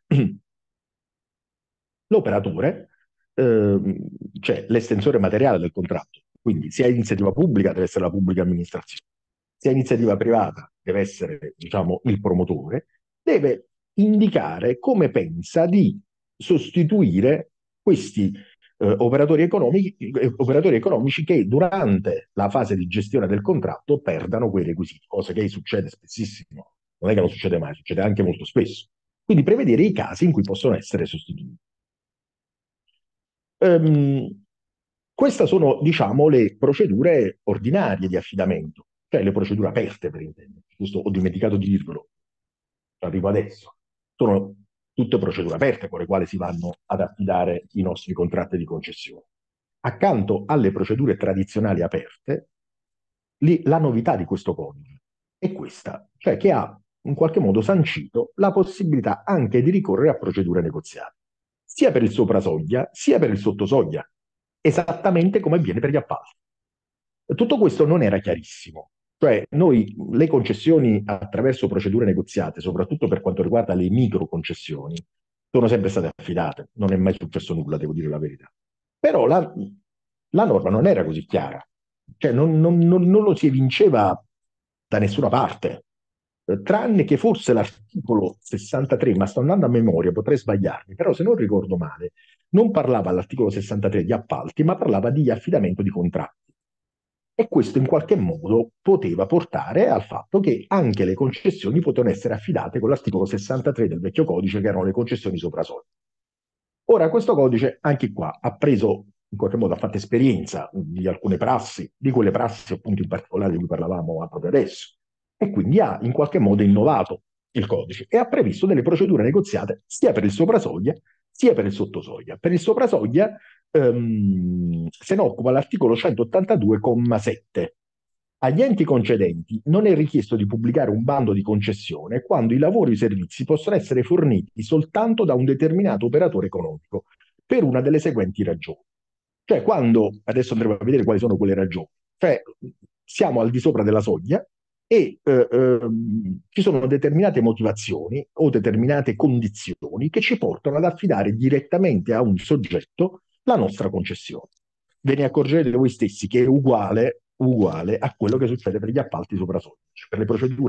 l'operatore, cioè l'estensore materiale del contratto, quindi sia iniziativa pubblica deve essere la pubblica amministrazione, sia iniziativa privata deve essere, diciamo, il promotore, deve indicare come pensa di sostituire questi operatori economici che durante la fase di gestione del contratto perdano quei requisiti, cosa che succede spessissimo, non è che non succede mai, succede anche molto spesso. Quindi prevedere i casi in cui possono essere sostituiti. Ehm, Queste sono, diciamo, le procedure ordinarie di affidamento, cioè le procedure aperte per intendere. Questo ho dimenticato di dirvelo, arrivo adesso. Sono tutte procedure aperte con le quali si vanno ad affidare i nostri contratti di concessione. Accanto alle procedure tradizionali aperte, la novità di questo codice è questa, cioè che ha in qualche modo sancito la possibilità anche di ricorrere a procedure negoziate, sia per il soprasoglia sia per il sottosoglia, esattamente come avviene per gli appalti. Tutto questo non era chiarissimo, cioè noi le concessioni attraverso procedure negoziate, soprattutto per quanto riguarda le micro concessioni, sono sempre state affidate, non è mai successo nulla, devo dire la verità. Però la norma non era così chiara, cioè non lo si evinceva da nessuna parte, tranne che forse l'articolo 63, ma sto andando a memoria, potrei sbagliarmi, però se non ricordo male, non parlava all'articolo 63 di appalti, ma parlava di affidamento di contratti. E questo in qualche modo poteva portare al fatto che anche le concessioni potevano essere affidate con l'articolo 63 del vecchio codice, che erano le concessioni sopra soglia. Ora, questo codice, anche qua, ha preso, in qualche modo, ha fatto esperienza di alcune prassi, di quelle prassi appunto in particolare di cui parlavamo proprio adesso, e quindi ha in qualche modo innovato il codice e ha previsto delle procedure negoziate sia per il soprasoglia sia per il sottosoglia. Per il soprasoglia se ne occupa l'articolo 182,7. Agli enti concedenti non è richiesto di pubblicare un bando di concessione quando i lavori o i servizi possono essere forniti soltanto da un determinato operatore economico per una delle seguenti ragioni. Cioè, quando adesso andremo a vedere quali sono quelle ragioni, cioè siamo al di sopra della soglia e ci sono determinate motivazioni o determinate condizioni che ci portano ad affidare direttamente a un soggetto la nostra concessione. Ve ne accorgerete voi stessi che è uguale a quello che succede per gli appalti sopra soglia. Cioè, per le procedure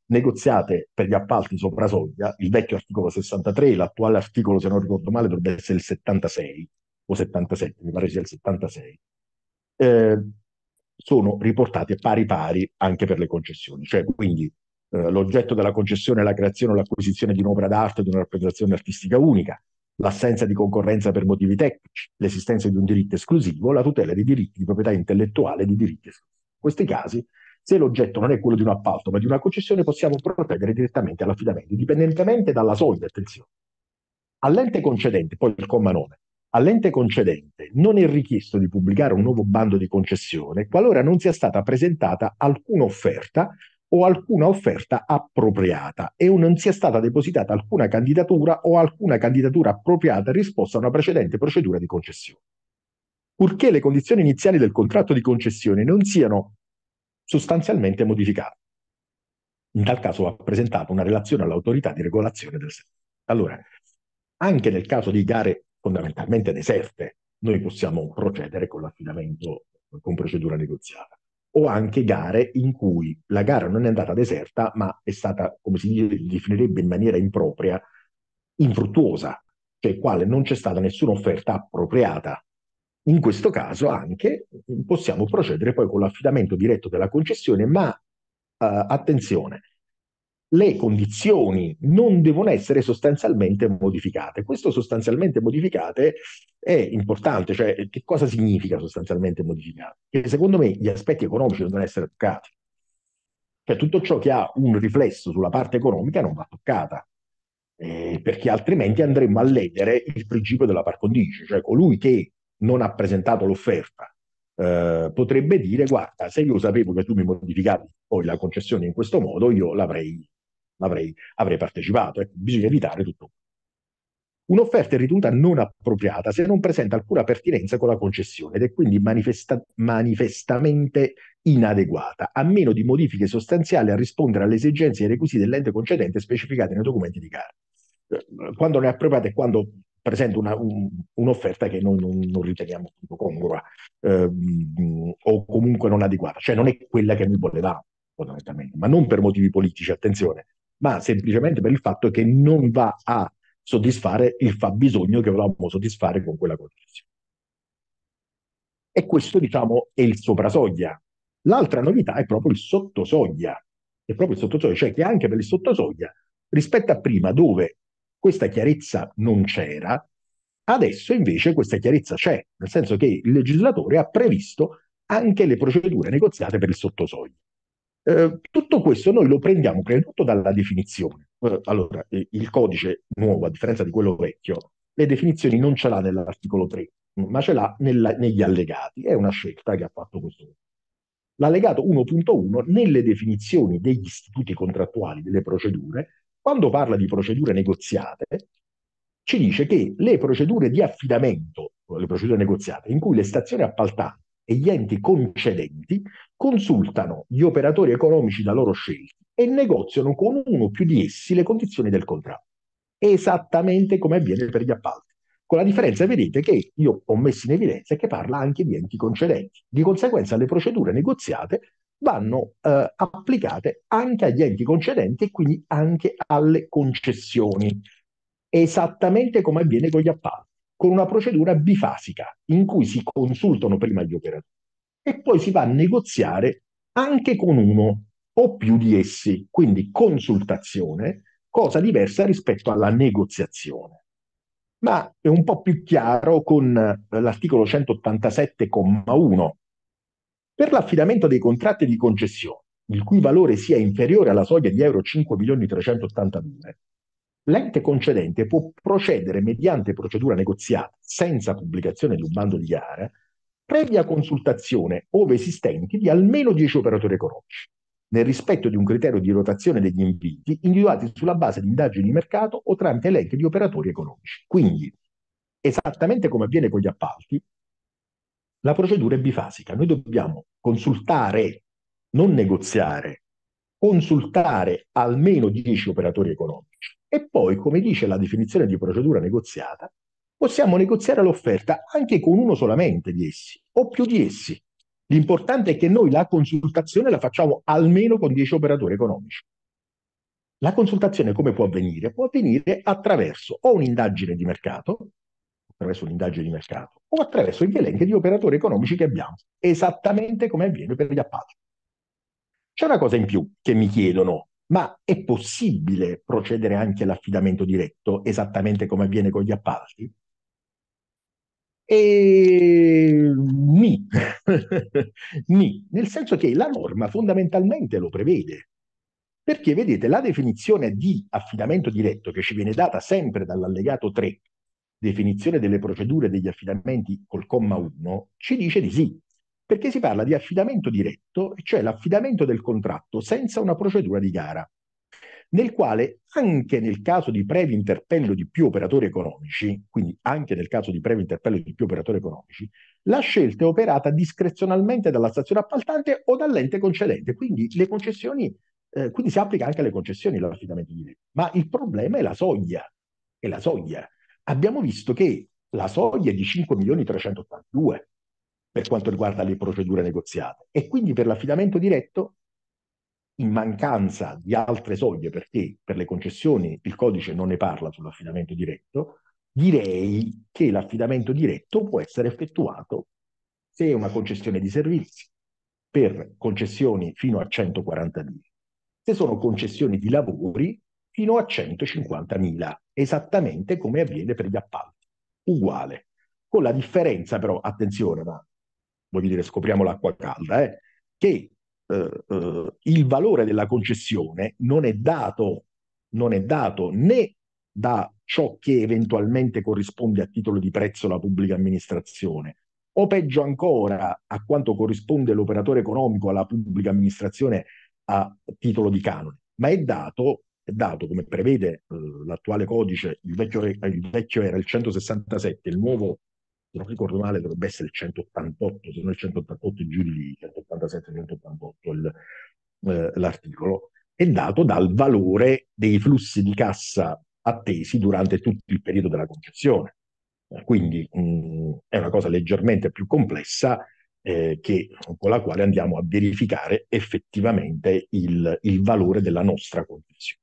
negoziate per gli appalti sopra soglia, il vecchio articolo 63, l'attuale articolo, se non ricordo male, dovrebbe essere il 76 o 77, mi pare sia il 76, eh, sono riportate pari pari anche per le concessioni. Cioè, quindi l'oggetto della concessione è la creazione o l'acquisizione di un'opera d'arte o di una rappresentazione artistica unica, l'assenza di concorrenza per motivi tecnici, l'esistenza di un diritto esclusivo, la tutela dei diritti di proprietà intellettuale e di diritti esclusivi. In questi casi, se l'oggetto non è quello di un appalto ma di una concessione, possiamo procedere direttamente all'affidamento, indipendentemente dalla soglia, attenzione. All'ente concedente, poi il comma 9, all'ente concedente non è richiesto di pubblicare un nuovo bando di concessione qualora non sia stata presentata alcuna offerta o alcuna offerta appropriata e non sia stata depositata alcuna candidatura o alcuna candidatura appropriata in risposta a una precedente procedura di concessione. Purché le condizioni iniziali del contratto di concessione non siano sostanzialmente modificate. In tal caso va presentata una relazione all'autorità di regolazione del settore. Allora, anche nel caso di gare fondamentalmente deserte, noi possiamo procedere con l'affidamento con procedura negoziata. O anche gare in cui la gara non è andata deserta, ma è stata, come si definirebbe in maniera impropria, infruttuosa, cioè quale non c'è stata nessuna offerta appropriata. In questo caso anche possiamo procedere poi con l'affidamento diretto della concessione, ma attenzione, le condizioni non devono essere sostanzialmente modificate. Questo sostanzialmente modificate è importante, cioè che cosa significa sostanzialmente modificate? Che secondo me gli aspetti economici devono essere toccati. Cioè tutto ciò che ha un riflesso sulla parte economica non va toccata, perché altrimenti andremmo a ledere il principio della par condicio, cioè colui che non ha presentato l'offerta potrebbe dire guarda, se io sapevo che tu mi modificavi poi la concessione in questo modo, io avrei partecipato. Ecco, bisogna evitare tutto. Un'offerta è ritenuta non appropriata se non presenta alcuna pertinenza con la concessione ed è quindi manifestamente inadeguata, a meno di modifiche sostanziali a rispondere alle esigenze e ai requisiti dell'ente concedente specificati nei documenti di gara. Quando non è appropriata è quando presenta un'offerta che non riteniamo congrua o comunque non adeguata, cioè non è quella che noi volevamo fondamentalmente, ma non per motivi politici, attenzione, ma semplicemente per il fatto che non va a soddisfare il fabbisogno che volevamo soddisfare con quella concessione. E questo, diciamo, è il soprasoglia. L'altra novità è proprio il sottosoglia, è proprio il sottosoglia, cioè che anche per il sottosoglia, rispetto a prima dove questa chiarezza non c'era, adesso invece questa chiarezza c'è, nel senso che il legislatore ha previsto anche le procedure negoziate per il sottosoglia. Tutto questo noi lo prendiamo prima di tutto dalla definizione. Allora, il codice nuovo, a differenza di quello vecchio, le definizioni non ce l'ha nell'articolo 3, ma ce l'ha negli allegati. È una scelta che ha fatto questo. L'allegato 1.1, nelle definizioni degli istituti contrattuali delle procedure, quando parla di procedure negoziate, ci dice che le procedure di affidamento, le procedure negoziate, in cui le stazioni appaltanti e gli enti concedenti consultano gli operatori economici da loro scelti e negoziano con uno o più di essi le condizioni del contratto, esattamente come avviene per gli appalti. Con la differenza, vedete, che io ho messo in evidenza che parla anche di enti concedenti. Di conseguenza, le procedure negoziate vanno applicate anche agli enti concedenti e quindi anche alle concessioni, esattamente come avviene con gli appalti, con una procedura bifasica in cui si consultano prima gli operatori e poi si va a negoziare anche con uno o più di essi, quindi consultazione, cosa diversa rispetto alla negoziazione. Ma è un po' più chiaro con l'articolo 187,1. Per l'affidamento dei contratti di concessione, il cui valore sia inferiore alla soglia di euro 5.382.000, l'ente concedente può procedere mediante procedura negoziata senza pubblicazione di un bando di gara, previa consultazione, ove esistenti, di almeno 10 operatori economici, nel rispetto di un criterio di rotazione degli inviti individuati sulla base di indagini di mercato o tramite elenchi di operatori economici. Quindi, esattamente come avviene con gli appalti, la procedura è bifasica. Noi dobbiamo consultare, non negoziare, consultare almeno 10 operatori economici e poi, come dice la definizione di procedura negoziata, possiamo negoziare l'offerta anche con uno solamente di essi o più di essi. L'importante è che noi la consultazione la facciamo almeno con 10 operatori economici. La consultazione come può avvenire? Può avvenire attraverso o un'indagine di mercato, o attraverso gli elenchi di operatori economici che abbiamo, esattamente come avviene per gli appalti. C'è una cosa in più che mi chiedono, ma è possibile procedere anche all'affidamento diretto, esattamente come avviene con gli appalti? E ni. Ni, nel senso che la norma fondamentalmente lo prevede. Perché vedete, la definizione di affidamento diretto che ci viene data sempre dall'allegato 3, definizione delle procedure degli affidamenti col comma 1, ci dice di sì, perché si parla di affidamento diretto, cioè l'affidamento del contratto senza una procedura di gara, nel quale anche nel caso di previo interpello di più operatori economici, quindi anche nel caso di previo interpello di più operatori economici, la scelta è operata discrezionalmente dalla stazione appaltante o dall'ente concedente, quindi le concessioni, quindi si applica anche alle concessioni l'affidamento diretto. Ma il problema è la soglia. Abbiamo visto che la soglia è di 5.382 per quanto riguarda le procedure negoziate e quindi per l'affidamento diretto, in mancanza di altre soglie, perché per le concessioni il codice non ne parla sull'affidamento diretto, direi che l'affidamento diretto può essere effettuato se è una concessione di servizi per concessioni fino a 140.000, se sono concessioni di lavori fino a 150.000, esattamente come avviene per gli appalti, uguale. Con la differenza però, attenzione, ma voglio dire, scopriamo l'acqua calda, che il valore della concessione non è dato né da ciò che eventualmente corrisponde a titolo di prezzo alla pubblica amministrazione, o peggio ancora a quanto corrisponde l'operatore economico alla pubblica amministrazione a titolo di canone, ma è dato come prevede l'attuale codice, il vecchio era il 167, il nuovo, se non ricordo male, dovrebbe essere il 188, se non il 188 giù di 187-188 l'articolo, è dato dal valore dei flussi di cassa attesi durante tutto il periodo della concessione. Quindi è una cosa leggermente più complessa con la quale andiamo a verificare effettivamente il valore della nostra concessione.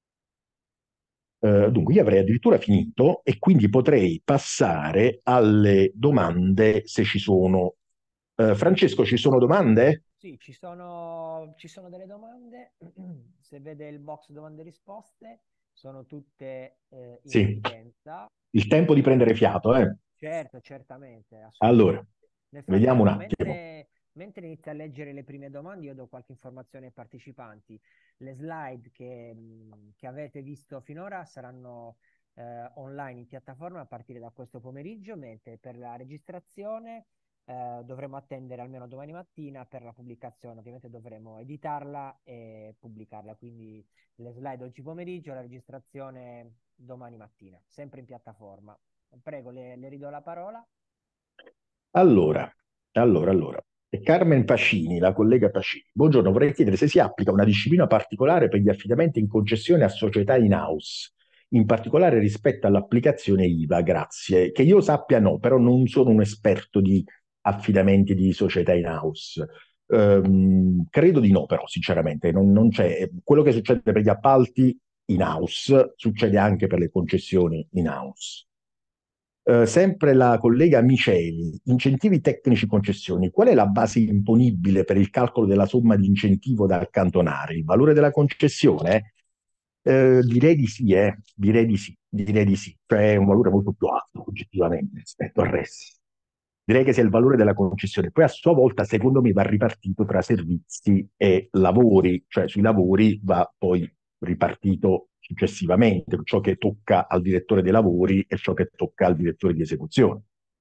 Dunque, io avrei addirittura finito e quindi potrei passare alle domande se ci sono. Francesco, ci sono domande?
Sì, ci sono delle domande. Se vede il box domande e risposte, sono tutte in
Sì.
evidenza.
Il tempo di prendere fiato, eh?
Certo, certamente,
Allora,
assolutamente. Nel
vediamo un
frattempo,
attimo.
mentre inizia a leggere le prime domande, io do qualche informazione ai partecipanti. Le slide che avete visto finora saranno online in piattaforma a partire da questo pomeriggio, mentre per la registrazione dovremo attendere almeno domani mattina per la pubblicazione. Ovviamente dovremo editarla e pubblicarla, quindi le slide oggi pomeriggio, la registrazione domani mattina, sempre in piattaforma. Prego, le ridò la parola.
Allora, allora. E Carmen Pacini, la collega Pacini. Buongiorno, vorrei chiedere se si applica una disciplina particolare per gli affidamenti in concessione a società in-house, in particolare rispetto all'applicazione IVA, grazie. Che io sappia no, però non sono un esperto di affidamenti di società in-house. Credo di no, però, sinceramente, non c'è. Quello che succede per gli appalti in-house succede anche per le concessioni in-house. Sempre la collega Miceli, incentivi tecnici concessioni. Qual è la base imponibile per il calcolo della somma di incentivo da accantonare? Il valore della concessione? Direi di sì, direi di sì, direi di sì. Cioè è un valore molto più alto oggettivamente rispetto al resto. Direi che sia il valore della concessione. Poi a sua volta, secondo me, va ripartito tra servizi e lavori, cioè sui lavori va poi ripartito successivamente, ciò che tocca al direttore dei lavori e ciò che tocca al direttore di esecuzione.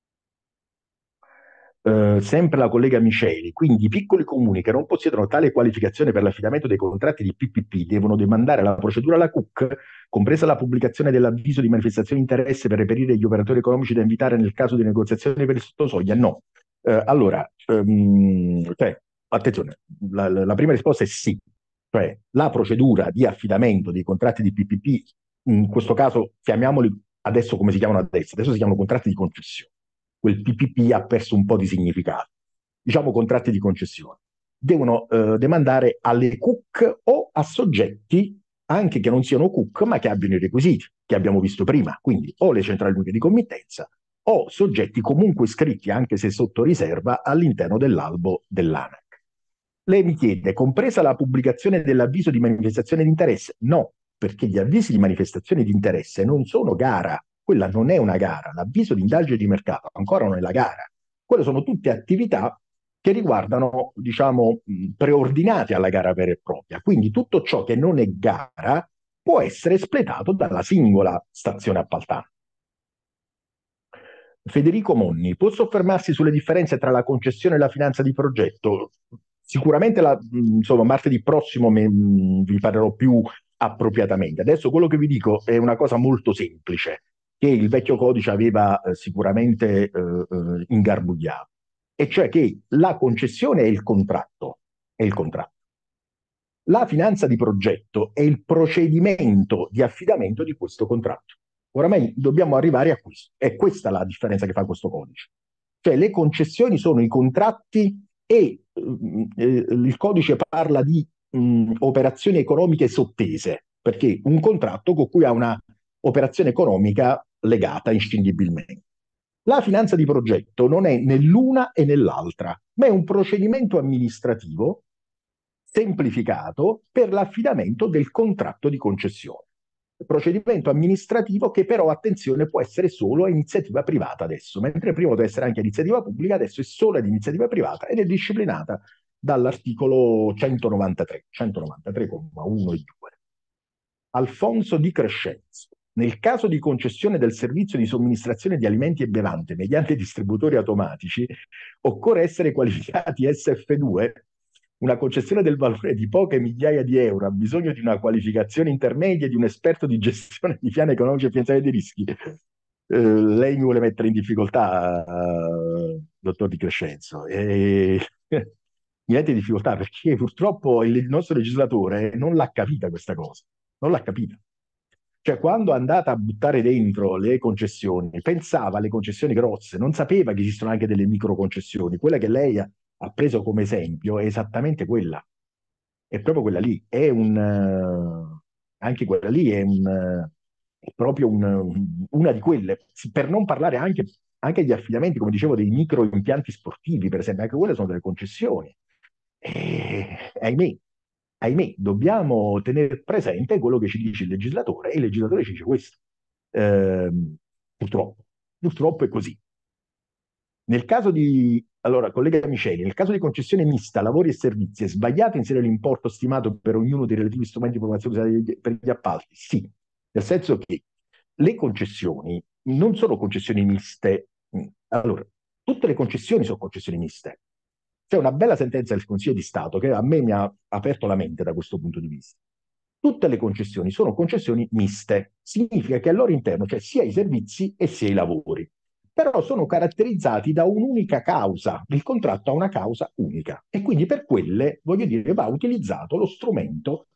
Sempre la collega Miceli, quindi i piccoli comuni che non possiedono tale qualificazione per l'affidamento dei contratti di PPP devono demandare la procedura alla CUC, compresa la pubblicazione dell'avviso di manifestazione di interesse per reperire gli operatori economici da invitare nel caso di negoziazione per il sottosoglia? No. Cioè, attenzione, la prima risposta è sì, cioè la procedura di affidamento dei contratti di PPP, in questo caso chiamiamoli adesso come si chiamano adesso si chiamano contratti di concessione. Quel PPP ha perso un po' di significato. Diciamo contratti di concessione. Devono demandare alle CUC o a soggetti anche che non siano cook, ma che abbiano i requisiti che abbiamo visto prima, quindi o le centrali uniche di committenza o soggetti comunque iscritti, anche se sotto riserva, all'interno dell'albo dell'ANAC. Lei mi chiede, compresa la pubblicazione dell'avviso di manifestazione di interesse? No, perché gli avvisi di manifestazione di interesse non sono gara, quella non è una gara, l'avviso di indagine di mercato ancora non è la gara, quelle sono tutte attività che riguardano, diciamo, preordinate alla gara vera e propria, quindi tutto ciò che non è gara può essere espletato dalla singola stazione appaltante. Federico Monni, può soffermarsi sulle differenze tra la concessione e la finanza di progetto? Sicuramente insomma, martedì prossimo vi parlerò più appropriatamente. Adesso quello che vi dico è una cosa molto semplice, che il vecchio codice aveva sicuramente ingarbugliato, e cioè che la concessione è il contratto, è il contratto. La finanza di progetto è il procedimento di affidamento di questo contratto. Oramai dobbiamo arrivare a questo. È questa la differenza che fa questo codice. Cioè le concessioni sono i contratti e il codice parla di operazioni economiche sottese, perché un contratto con cui ha una operazione economica legata inscindibilmente. La finanza di progetto non è né l'una e né l'altra, ma è un procedimento amministrativo semplificato per l'affidamento del contratto di concessione. Procedimento amministrativo che però, attenzione, può essere solo a iniziativa privata adesso, mentre prima poteva essere anche a iniziativa pubblica, adesso è solo ad iniziativa privata ed è disciplinata dall'articolo 193,1 e 2. Alfonso Di Crescenzo. Nel caso di concessione del servizio di somministrazione di alimenti e bevande mediante distributori automatici, occorre essere qualificati SF2. Una concessione del valore di poche migliaia di euro ha bisogno di una qualificazione intermedia e di un esperto di gestione di piani economici e finanziari dei rischi. Lei mi vuole mettere in difficoltà, dottor Di Crescenzo. Mi mette in difficoltà perché purtroppo il nostro legislatore non l'ha capita questa cosa, non l'ha capita. Cioè, quando è andata a buttare dentro le concessioni, pensava alle concessioni grosse, non sapeva che esistono anche delle micro concessioni. Quella che lei ha preso come esempio è esattamente quella, è proprio quella lì, anche quella lì è proprio una di quelle, per non parlare anche di affidamenti, come dicevo, dei micro impianti sportivi, per esempio, anche quelle sono delle concessioni. Ahimè, ahimè, dobbiamo tenere presente quello che ci dice il legislatore e il legislatore ci dice questo. Purtroppo, purtroppo è così. Nel caso di, allora, collega Miceli, nel caso di concessione mista, lavori e servizi, è sbagliato inserire l'importo stimato per ognuno dei relativi strumenti di informazione usati per gli appalti? Sì, nel senso che le concessioni non sono concessioni miste. Allora, tutte le concessioni sono concessioni miste. C'è una bella sentenza del Consiglio di Stato che a me mi ha aperto la mente da questo punto di vista. Tutte le concessioni sono concessioni miste, significa che al loro interno c'è sia i servizi e sia i lavori, però sono caratterizzati da un'unica causa, il contratto ha una causa unica e quindi per quelle, voglio dire, va utilizzato lo strumento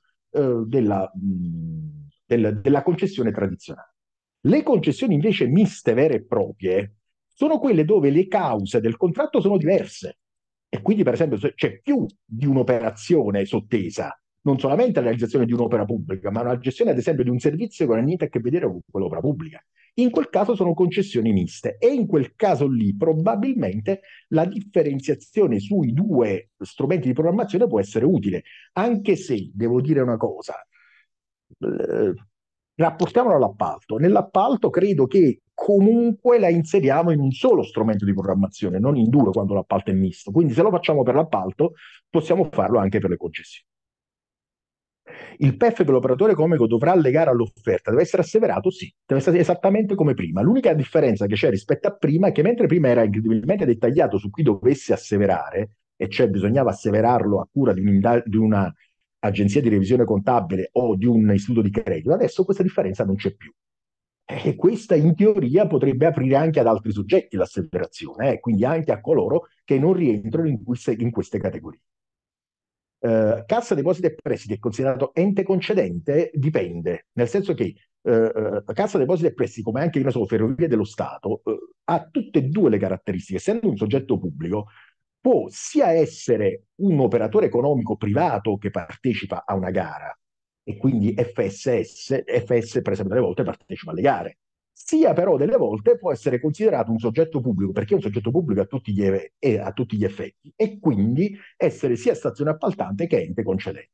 della concessione tradizionale. Le concessioni invece miste vere e proprie sono quelle dove le cause del contratto sono diverse e quindi per esempio c'è più di un'operazione sottesa, non solamente la realizzazione di un'opera pubblica, ma la gestione ad esempio di un servizio che non ha niente a che vedere con quell'opera pubblica. In quel caso sono concessioni miste e in quel caso lì probabilmente la differenziazione sui due strumenti di programmazione può essere utile, anche se devo dire una cosa, eh, rapportiamolo all'appalto. Nell'appalto credo che comunque la inseriamo in un solo strumento di programmazione, non in due quando l'appalto è misto. Quindi se lo facciamo per l'appalto, possiamo farlo anche per le concessioni. Il PEF che l'operatore economico dovrà allegare all'offerta deve essere asseverato? Sì, deve essere esattamente come prima. L'unica differenza che c'è rispetto a prima è che mentre prima era incredibilmente dettagliato su chi dovesse asseverare, e cioè bisognava asseverarlo a cura di una agenzia di revisione contabile o di un istituto di credito, adesso questa differenza non c'è più. E questa in teoria potrebbe aprire anche ad altri soggetti l'asseverazione, quindi anche a coloro che non rientrano in queste categorie. Cassa Depositi e Prestiti è considerato ente concedente? Dipende, nel senso che Cassa Depositi e Prestiti, come anche io so, Ferrovie dello Stato, ha tutte e due le caratteristiche. Essendo un soggetto pubblico, può sia essere un operatore economico privato che partecipa a una gara e quindi FS per esempio delle volte partecipa alle gare. Sia però delle volte può essere considerato un soggetto pubblico, perché è un soggetto pubblico a tutti gli effetti, e quindi essere sia stazione appaltante che ente concedente.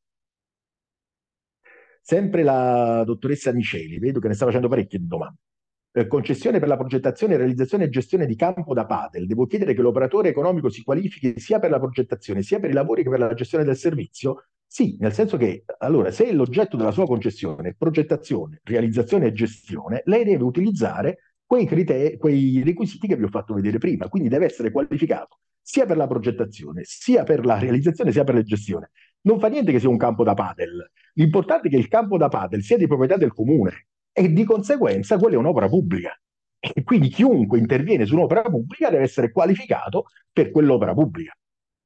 Sempre la dottoressa Miceli, vedo che ne sta facendo parecchie domande. Concessione per la progettazione, realizzazione e gestione di campo da padel. Devo chiedere che l'operatore economico si qualifichi sia per la progettazione sia per i lavori che per la gestione del servizio? Sì, nel senso che, allora, se l'oggetto della sua concessione è progettazione, realizzazione e gestione, lei deve utilizzare quei requisiti che vi ho fatto vedere prima, quindi deve essere qualificato sia per la progettazione, sia per la realizzazione, sia per la gestione. Non fa niente che sia un campo da padel. L'importante è che il campo da padel sia di proprietà del comune e di conseguenza quella è un'opera pubblica. E quindi chiunque interviene su un'opera pubblica deve essere qualificato per quell'opera pubblica.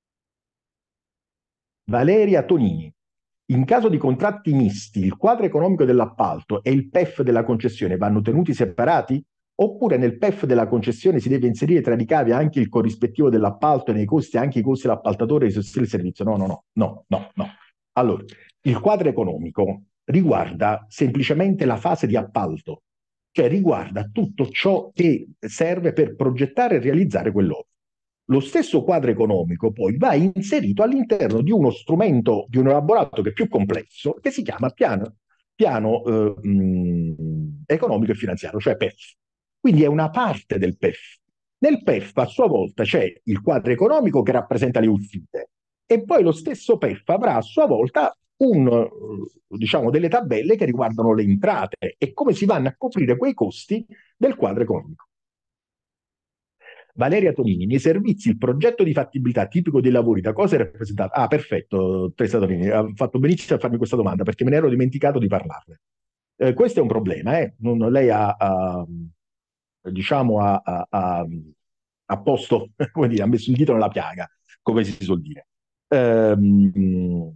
Valeria Tonini. In caso di contratti misti, il quadro economico dell'appalto e il PEF della concessione vanno tenuti separati? Oppure nel PEF della concessione si deve inserire tra i ricavi anche il corrispettivo dell'appalto e nei costi anche i costi dell'appaltatore e il servizio? No, no, no, no, no, no. Allora, il quadro economico riguarda semplicemente la fase di appalto, cioè riguarda tutto ciò che serve per progettare e realizzare quell'opera. Lo stesso quadro economico poi va inserito all'interno di uno strumento, di un elaborato che è più complesso, che si chiama piano economico e finanziario, cioè PEF. Quindi è una parte del PEF. Nel PEF a sua volta c'è il quadro economico che rappresenta le uscite e poi lo stesso PEF avrà a sua volta diciamo, delle tabelle che riguardano le entrate e come si vanno a coprire quei costi del quadro economico. Valeria Tonini, nei servizi il progetto di fattibilità tipico dei lavori da cosa è rappresentato? Ah, perfetto, Teresa Tonini, ha fatto benissimo a farmi questa domanda perché me ne ero dimenticato di parlarne. Questo è un problema, lei diciamo, ha posto, come dire, ha messo il dito nella piaga, come si suol dire. Ehm,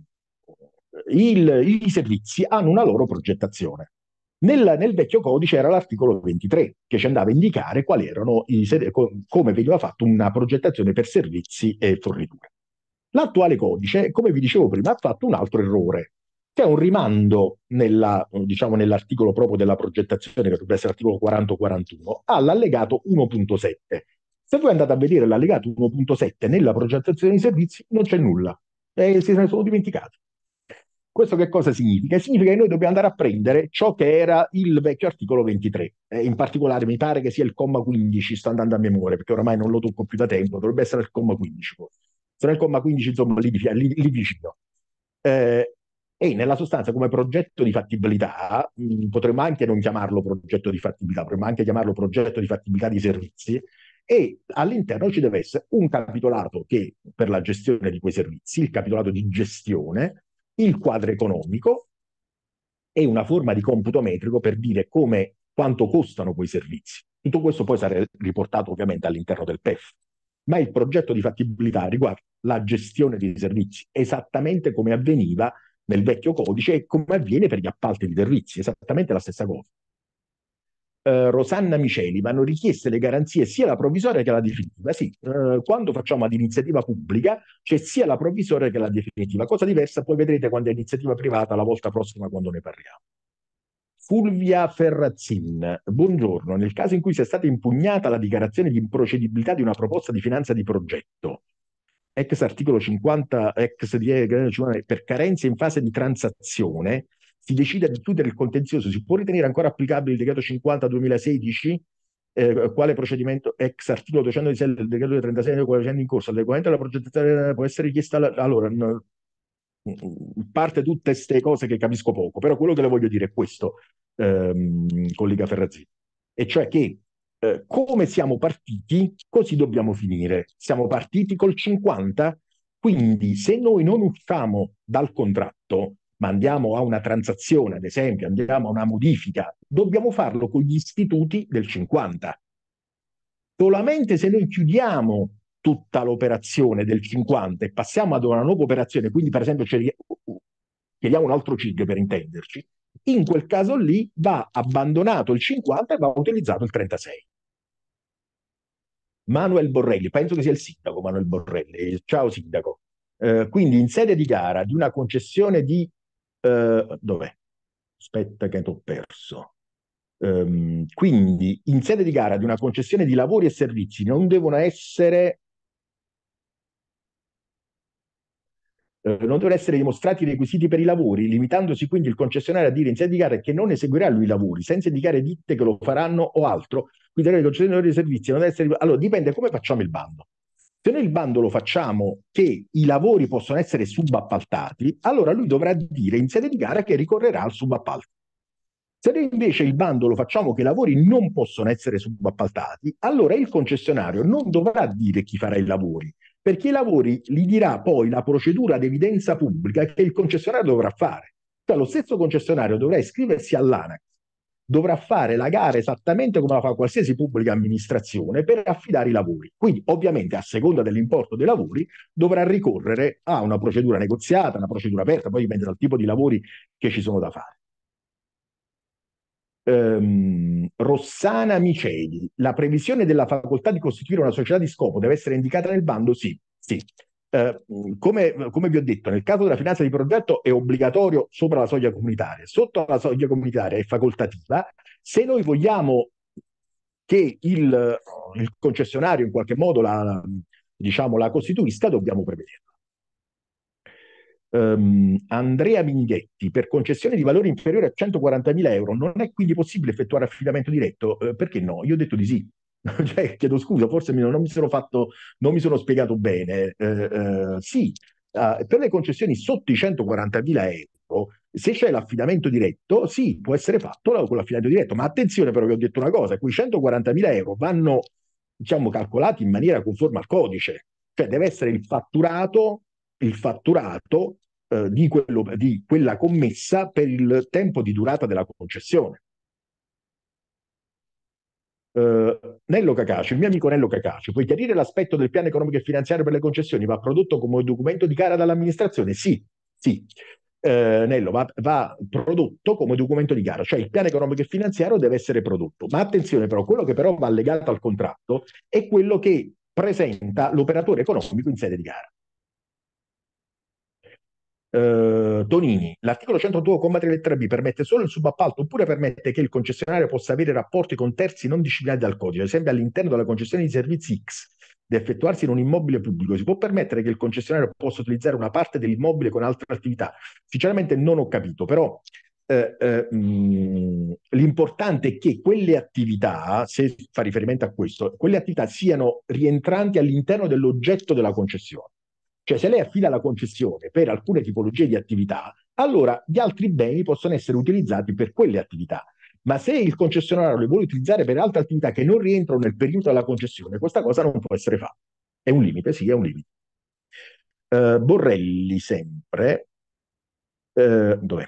I servizi hanno una loro progettazione. Nel vecchio codice era l'articolo 23 che ci andava a indicare quali erano come veniva fatta una progettazione per servizi e forniture. L'attuale codice, come vi dicevo prima, ha fatto un altro errore. C'è un rimando diciamo, nell'articolo proprio della progettazione, che dovrebbe essere l'articolo 40-41, all'allegato 1.7. Se voi andate a vedere l'allegato 1.7 nella progettazione dei servizi, non c'è nulla. Se ne sono dimenticati. Questo che cosa significa? Significa che noi dobbiamo andare a prendere ciò che era il vecchio articolo 23. In particolare mi pare che sia il comma 15, sto andando a memoria perché oramai non lo tocco più da tempo, dovrebbe essere il comma 15. Se non il comma 15, insomma, lì vicino. E nella sostanza come progetto di fattibilità, potremmo anche non chiamarlo progetto di fattibilità, potremmo anche chiamarlo progetto di fattibilità di servizi, e all'interno ci deve essere un capitolato che per la gestione di quei servizi, il capitolato di gestione, il quadro economico e una forma di computo metrico per dire quanto costano quei servizi. Tutto questo poi sarà riportato ovviamente all'interno del PEF, ma il progetto di fattibilità riguarda la gestione dei servizi, esattamente come avveniva nel vecchio codice e come avviene per gli appalti di servizi, esattamente la stessa cosa. Rosanna Miceli, vanno richieste le garanzie sia la provvisoria che la definitiva. Sì, quando facciamo ad iniziativa pubblica c'è sia la provvisoria che la definitiva, cosa diversa poi vedrete quando è iniziativa privata la volta prossima quando ne parliamo. Fulvia Ferrazzin, buongiorno. Nel caso in cui sia stata impugnata la dichiarazione di improcedibilità di una proposta di finanza di progetto, ex articolo 50, per carenze in fase di transazione, si decide di chiudere il contenzioso, si può ritenere ancora applicabile il decreto 50-2016? Quale procedimento ex articolo 216 del decreto 36 quale in corso? L'adeguamento della progettazione può essere richiesta allora, parte tutte queste cose che capisco poco, però quello che le voglio dire è questo, collega Ferrazzini, e cioè che come siamo partiti, così dobbiamo finire. Siamo partiti col 50, quindi se noi non usciamo dal contratto, ma andiamo a una transazione, ad esempio, andiamo a una modifica, dobbiamo farlo con gli istituti del 50. Solamente se noi chiudiamo tutta l'operazione del 50 e passiamo ad una nuova operazione, quindi per esempio chiediamo un altro CIG per intenderci, in quel caso lì va abbandonato il 50 e va utilizzato il 36. Manuel Borrelli, penso che sia il sindaco Manuel Borrelli, ciao sindaco. Quindi in sede di gara di una concessione di dov'è? Aspetta che t'ho perso. Quindi in sede di gara di una concessione di lavori e servizi non devono essere non devono essere dimostrati i requisiti per i lavori, limitandosi quindi il concessionario a dire in sede di gara che non eseguirà lui i lavori, senza indicare ditte che lo faranno o altro. Quindi il concessionario dei servizi non deve essere... Allora dipende come facciamo il bando. Se noi il bando lo facciamo che i lavori possono essere subappaltati, allora lui dovrà dire in sede di gara che ricorrerà al subappalto. Se noi invece il bando lo facciamo che i lavori non possono essere subappaltati, allora il concessionario non dovrà dire chi farà i lavori, perché i lavori li dirà poi la procedura di evidenza pubblica che il concessionario dovrà fare. Cioè lo stesso concessionario dovrà iscriversi all'ANAC, dovrà fare la gara esattamente come la fa qualsiasi pubblica amministrazione per affidare i lavori. Quindi ovviamente a seconda dell'importo dei lavori dovrà ricorrere a una procedura negoziata, una procedura aperta, poi dipende dal tipo di lavori che ci sono da fare. Rossana Miceli, la previsione della facoltà di costituire una società di scopo deve essere indicata nel bando? Sì, sì. Come vi ho detto, nel caso della finanza di progetto è obbligatorio sopra la soglia comunitaria, sotto la soglia comunitaria è facoltativa. Se noi vogliamo che il concessionario in qualche modo diciamo, la costituisca, dobbiamo prevederlo. Andrea Minghetti, per concessione di valore inferiore a 140.000 euro non è quindi possibile effettuare affidamento diretto? Perché no? Io ho detto di sì. Cioè, chiedo scusa, forse non mi sono fatto, non mi sono spiegato bene. Sì, per le concessioni sotto i 140.000 euro, se c'è l'affidamento diretto, sì, può essere fatto con l'affidamento diretto, ma attenzione però che ho detto una cosa, quei 140.000 euro vanno, diciamo, calcolati in maniera conforme al codice, cioè deve essere il fatturato di quella commessa per il tempo di durata della concessione. Nello Cacaci, il mio amico Nello Cacaci, puoi chiarire l'aspetto del piano economico e finanziario per le concessioni? Va prodotto come documento di gara dall'amministrazione? Sì, sì. Nello va prodotto come documento di gara, cioè il piano economico e finanziario deve essere prodotto. Ma attenzione però, quello che però va allegato al contratto è quello che presenta l'operatore economico in sede di gara. Tonini, l'articolo 102, comma 3 lettera B permette solo il subappalto oppure permette che il concessionario possa avere rapporti con terzi non disciplinati dal codice, ad esempio all'interno della concessione di servizi X, da effettuarsi in un immobile pubblico. Si può permettere che il concessionario possa utilizzare una parte dell'immobile con altre attività? Sinceramente non ho capito, però l'importante è che quelle attività, se fa riferimento a questo, quelle attività siano rientranti all'interno dell'oggetto della concessione. Cioè, se lei affida la concessione per alcune tipologie di attività, allora gli altri beni possono essere utilizzati per quelle attività. Ma se il concessionario li vuole utilizzare per altre attività che non rientrano nel perimetro della concessione, questa cosa non può essere fatta. È un limite, sì, è un limite. Borrelli sempre. Dov'è?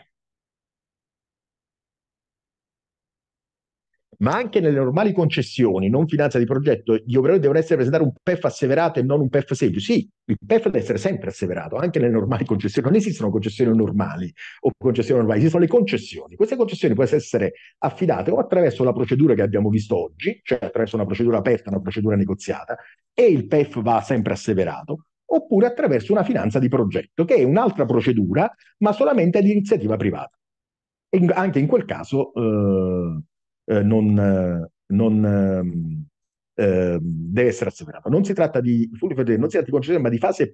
Ma anche nelle normali concessioni, non finanza di progetto, gli operatori devono essere presentati un PEF asseverato e non un PEF semplice. Sì, il PEF deve essere sempre asseverato, anche nelle normali concessioni. Non esistono concessioni normali o concessioni normali, esistono le concessioni. Queste concessioni possono essere affidate o attraverso la procedura che abbiamo visto oggi, cioè attraverso una procedura aperta, una procedura negoziata, e il PEF va sempre asseverato, oppure attraverso una finanza di progetto, che è un'altra procedura, ma solamente ad iniziativa privata. E anche in quel caso deve essere asseverato. Non si tratta di fully federale, non si tratta di concessione, ma di fase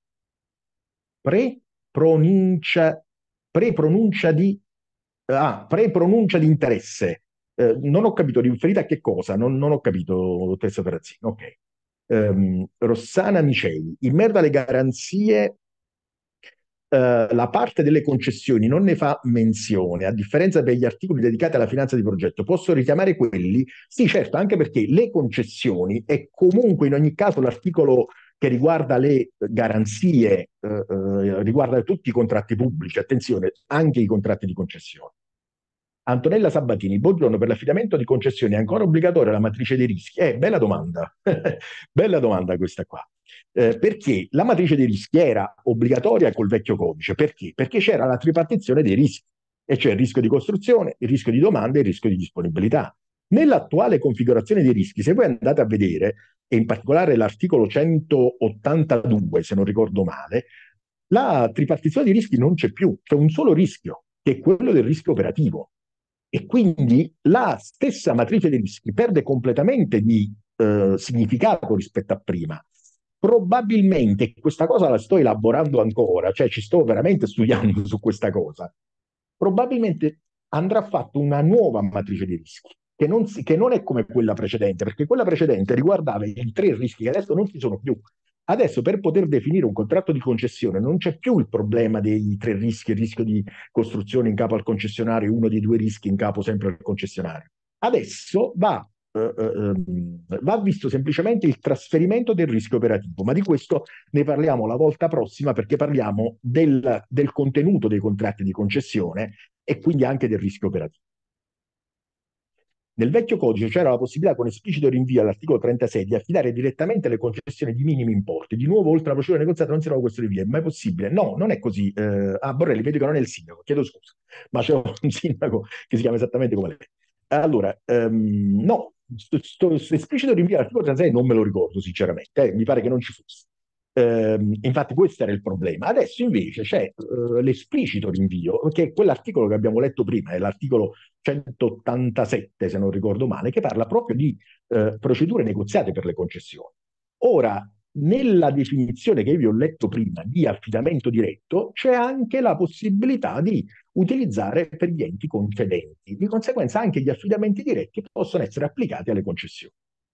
pre-pronuncia pre-pronuncia di, pre-pronuncia di interesse. Non ho capito, riferita a che cosa? Non ho capito, dottoressa Ferrazzini. Ok. Rossana Miceli, in merito alle garanzie la parte delle concessioni non ne fa menzione, a differenza degli articoli dedicati alla finanza di progetto. Posso richiamare quelli? Sì, certo, anche perché le concessioni e comunque in ogni caso l'articolo che riguarda le garanzie riguarda tutti i contratti pubblici, attenzione, anche i contratti di concessione. Antonella Sabatini, buongiorno, per l'affidamento di concessioni è ancora obbligatoria la matrice dei rischi? Bella domanda, bella domanda questa qua. Perché la matrice dei rischi era obbligatoria col vecchio codice? Perché? Perché c'era la tripartizione dei rischi, e cioè il rischio di costruzione, il rischio di domanda e il rischio di disponibilità. Nell'attuale configurazione dei rischi, se voi andate a vedere, e in particolare l'articolo 182, se non ricordo male, la tripartizione dei rischi non c'è più, c'è un solo rischio, che è quello del rischio operativo. E quindi la stessa matrice dei rischi perde completamente di significato rispetto a prima. Probabilmente questa cosa la sto elaborando ancora, cioè ci sto veramente studiando su questa cosa. Probabilmente andrà fatta una nuova matrice di rischi, che non è come quella precedente, perché quella precedente riguardava i tre rischi che adesso non ci sono più. Adesso per poter definire un contratto di concessione non c'è più il problema dei tre rischi, il rischio di costruzione in capo al concessionario, uno dei due rischi in capo sempre al concessionario. Adesso va visto semplicemente il trasferimento del rischio operativo, ma di questo ne parliamo la volta prossima perché parliamo del contenuto dei contratti di concessione e quindi anche del rischio operativo. Nel vecchio codice c'era la possibilità, con esplicito rinvio all'articolo 36, di affidare direttamente le concessioni di minimi importi. Di nuovo, oltre alla procedura negoziata, non si trova questo rinvio. È mai possibile? No, non è così. Borrelli, vedo che non è il sindaco, chiedo scusa, ma c'è un sindaco che si chiama esattamente come lei. Allora, no, esplicito rinvio all'articolo 36 non me lo ricordo, sinceramente, mi pare che non ci fosse. Infatti questo era il problema. Adesso invece c'è l'esplicito rinvio, che è quell'articolo che abbiamo letto prima, è l'articolo 187, se non ricordo male, che parla proprio di procedure negoziate per le concessioni. Ora, nella definizione che io vi ho letto prima di affidamento diretto, c'è anche la possibilità di utilizzare per gli enti concedenti. Di conseguenza anche gli affidamenti diretti possono essere applicati alle concessioni.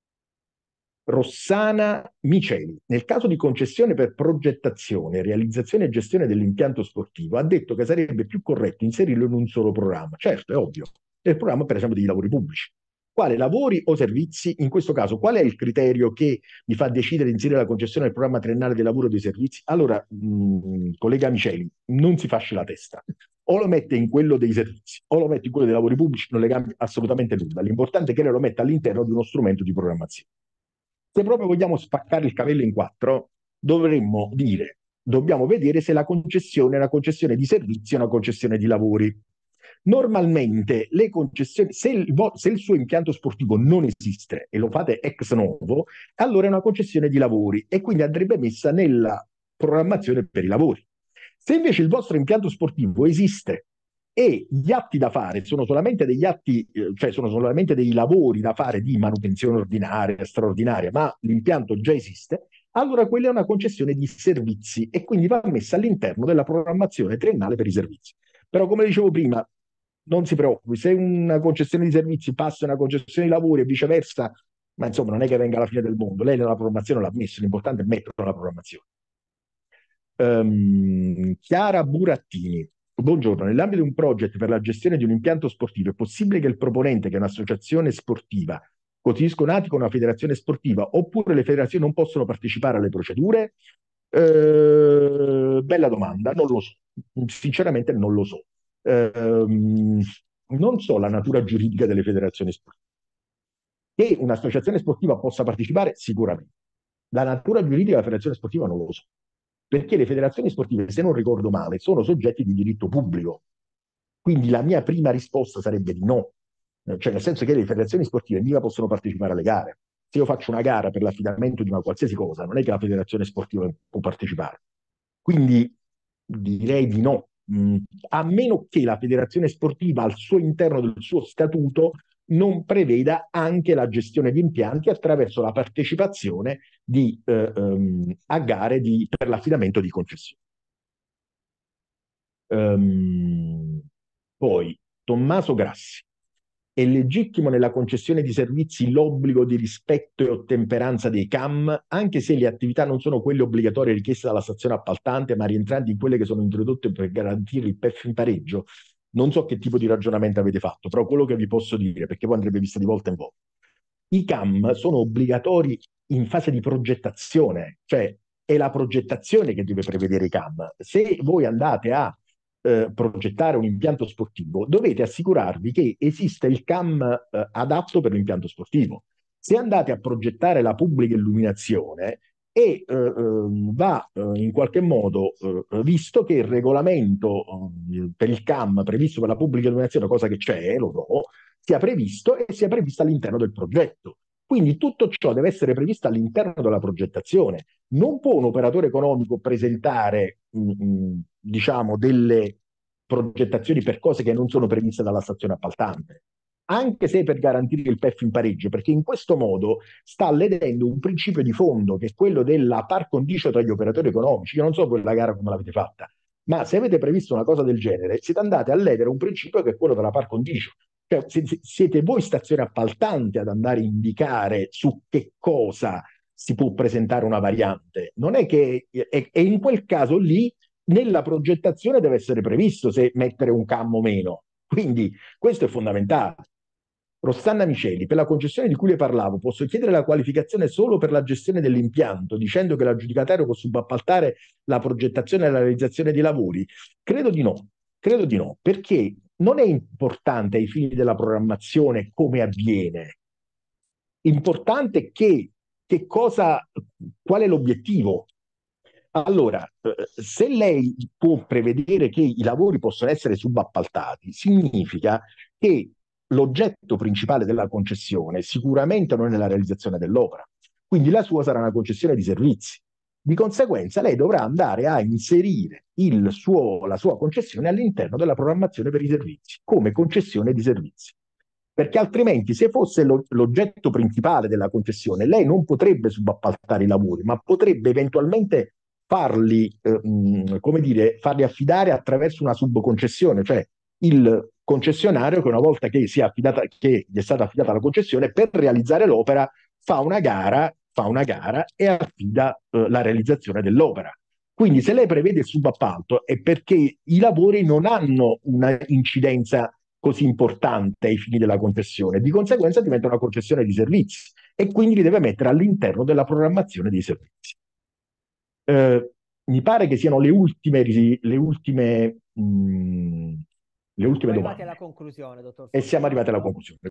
Rossana Miceli, nel caso di concessione per progettazione, realizzazione e gestione dell'impianto sportivo, ha detto che sarebbe più corretto inserirlo in un solo programma. Certo, è ovvio, nel programma per esempio dei lavori pubblici. Quale lavori o servizi? In questo caso, qual è il criterio che mi fa decidere di inserire la concessione nel programma triennale dei lavori o dei servizi? Allora, collega Miceli, non si fasci la testa. O lo mette in quello dei servizi o lo mette in quello dei lavori pubblici, non le cambia assolutamente nulla. L'importante è che lei lo metta all'interno di uno strumento di programmazione. Se proprio vogliamo spaccare il capello in quattro, dovremmo dire, dobbiamo vedere se la concessione è una concessione di servizi o una concessione di lavori. Normalmente le concessioni, se il suo impianto sportivo non esiste e lo fate ex novo, allora è una concessione di lavori e quindi andrebbe messa nella programmazione per i lavori. Se invece il vostro impianto sportivo esiste e gli atti da fare sono solamente degli atti, cioè sono solamente dei lavori da fare di manutenzione ordinaria, straordinaria, ma l'impianto già esiste, allora quella è una concessione di servizi e quindi va messa all'interno della programmazione triennale per i servizi. Però come dicevo prima, non si preoccupi, se una concessione di servizi passa a una concessione di lavori e viceversa, ma insomma non è che venga la fine del mondo, lei nella programmazione l'ha messo, l'importante è metterlo nella programmazione. Chiara Burattini. Buongiorno, nell'ambito di un progetto per la gestione di un impianto sportivo è possibile che il proponente, che è un'associazione sportiva, costituisca un ATI una federazione sportiva, oppure le federazioni non possono partecipare alle procedure? Bella domanda, non lo so, sinceramente non lo so. Non so la natura giuridica delle federazioni sportive. Che un'associazione sportiva possa partecipare, sicuramente. La natura giuridica della federazione sportiva non lo so, perché le federazioni sportive, se non ricordo male, sono soggetti di diritto pubblico. Quindi la mia prima risposta sarebbe di no, cioè nel senso che le federazioni sportive mica possono partecipare alle gare. Se io faccio una gara per l'affidamento di una qualsiasi cosa, non è che la federazione sportiva può partecipare. Quindi direi di no, a meno che la federazione sportiva al suo interno del suo statuto non preveda anche la gestione di impianti attraverso la partecipazione a gare per l'affidamento di concessioni. Poi Tommaso Grassi. È legittimo nella concessione di servizi l'obbligo di rispetto e ottemperanza dei CAM, anche se le attività non sono quelle obbligatorie richieste dalla stazione appaltante, ma rientranti in quelle che sono introdotte per garantire il PEF in pareggio? Non so che tipo di ragionamento avete fatto, però quello che vi posso dire, perché poi andrebbe vista di volta in volta. I CAM sono obbligatori in fase di progettazione, cioè è la progettazione che deve prevedere i CAM. Se voi andate a progettare un impianto sportivo, dovete assicurarvi che esiste il CAM adatto per l'impianto sportivo. Se andate a progettare la pubblica illuminazione, va in qualche modo visto che il regolamento per il CAM previsto per la pubblica illuminazione, cosa che c'è, lo do, sia previsto e sia previsto all'interno del progetto. Quindi tutto ciò deve essere previsto all'interno della progettazione. Non può un operatore economico presentare, diciamo, delle progettazioni per cose che non sono previste dalla stazione appaltante, anche se per garantire il PEF in pareggio, perché in questo modo sta ledendo un principio di fondo che è quello della par condicio tra gli operatori economici. Io non so quella gara come l'avete fatta, ma se avete previsto una cosa del genere, siete andati a ledere un principio che è quello della par condicio. Cioè, siete voi stazione appaltante ad andare a indicare su che cosa si può presentare una variante. Non è che, e in quel caso lì, nella progettazione deve essere previsto se mettere un CAM o meno. Quindi questo è fondamentale. Rossana Miceli, per la concessione di cui le parlavo, posso chiedere la qualificazione solo per la gestione dell'impianto, dicendo che l'aggiudicatario può subappaltare la progettazione e la realizzazione dei lavori? Credo di no, perché non è importante ai fini della programmazione come avviene. Importante è che cosa, qual è l'obiettivo. Allora, se lei può prevedere che i lavori possono essere subappaltati, significa che l'oggetto principale della concessione sicuramente non è la realizzazione dell'opera, quindi la sua sarà una concessione di servizi. Di conseguenza, lei dovrà andare a inserire la sua concessione all'interno della programmazione per i servizi, come concessione di servizi. Perché altrimenti, se fosse l'oggetto principale della concessione, lei non potrebbe subappaltare i lavori, ma potrebbe eventualmente come dire, farli affidare attraverso una subconcessione, cioè il concessionario che una volta che, che gli è stata affidata la concessione, per realizzare l'opera fa una gara e affida la realizzazione dell'opera. Quindi se lei prevede il subappalto è perché i lavori non hanno una incidenza così importante ai fini della concessione, di conseguenza diventa una concessione di servizi e quindi li deve mettere all'interno della programmazione dei servizi. Mi pare che siano le ultime
Siamo arrivati
domande
alla conclusione, dottor
e siamo arrivati alla
Fortunato.
conclusione.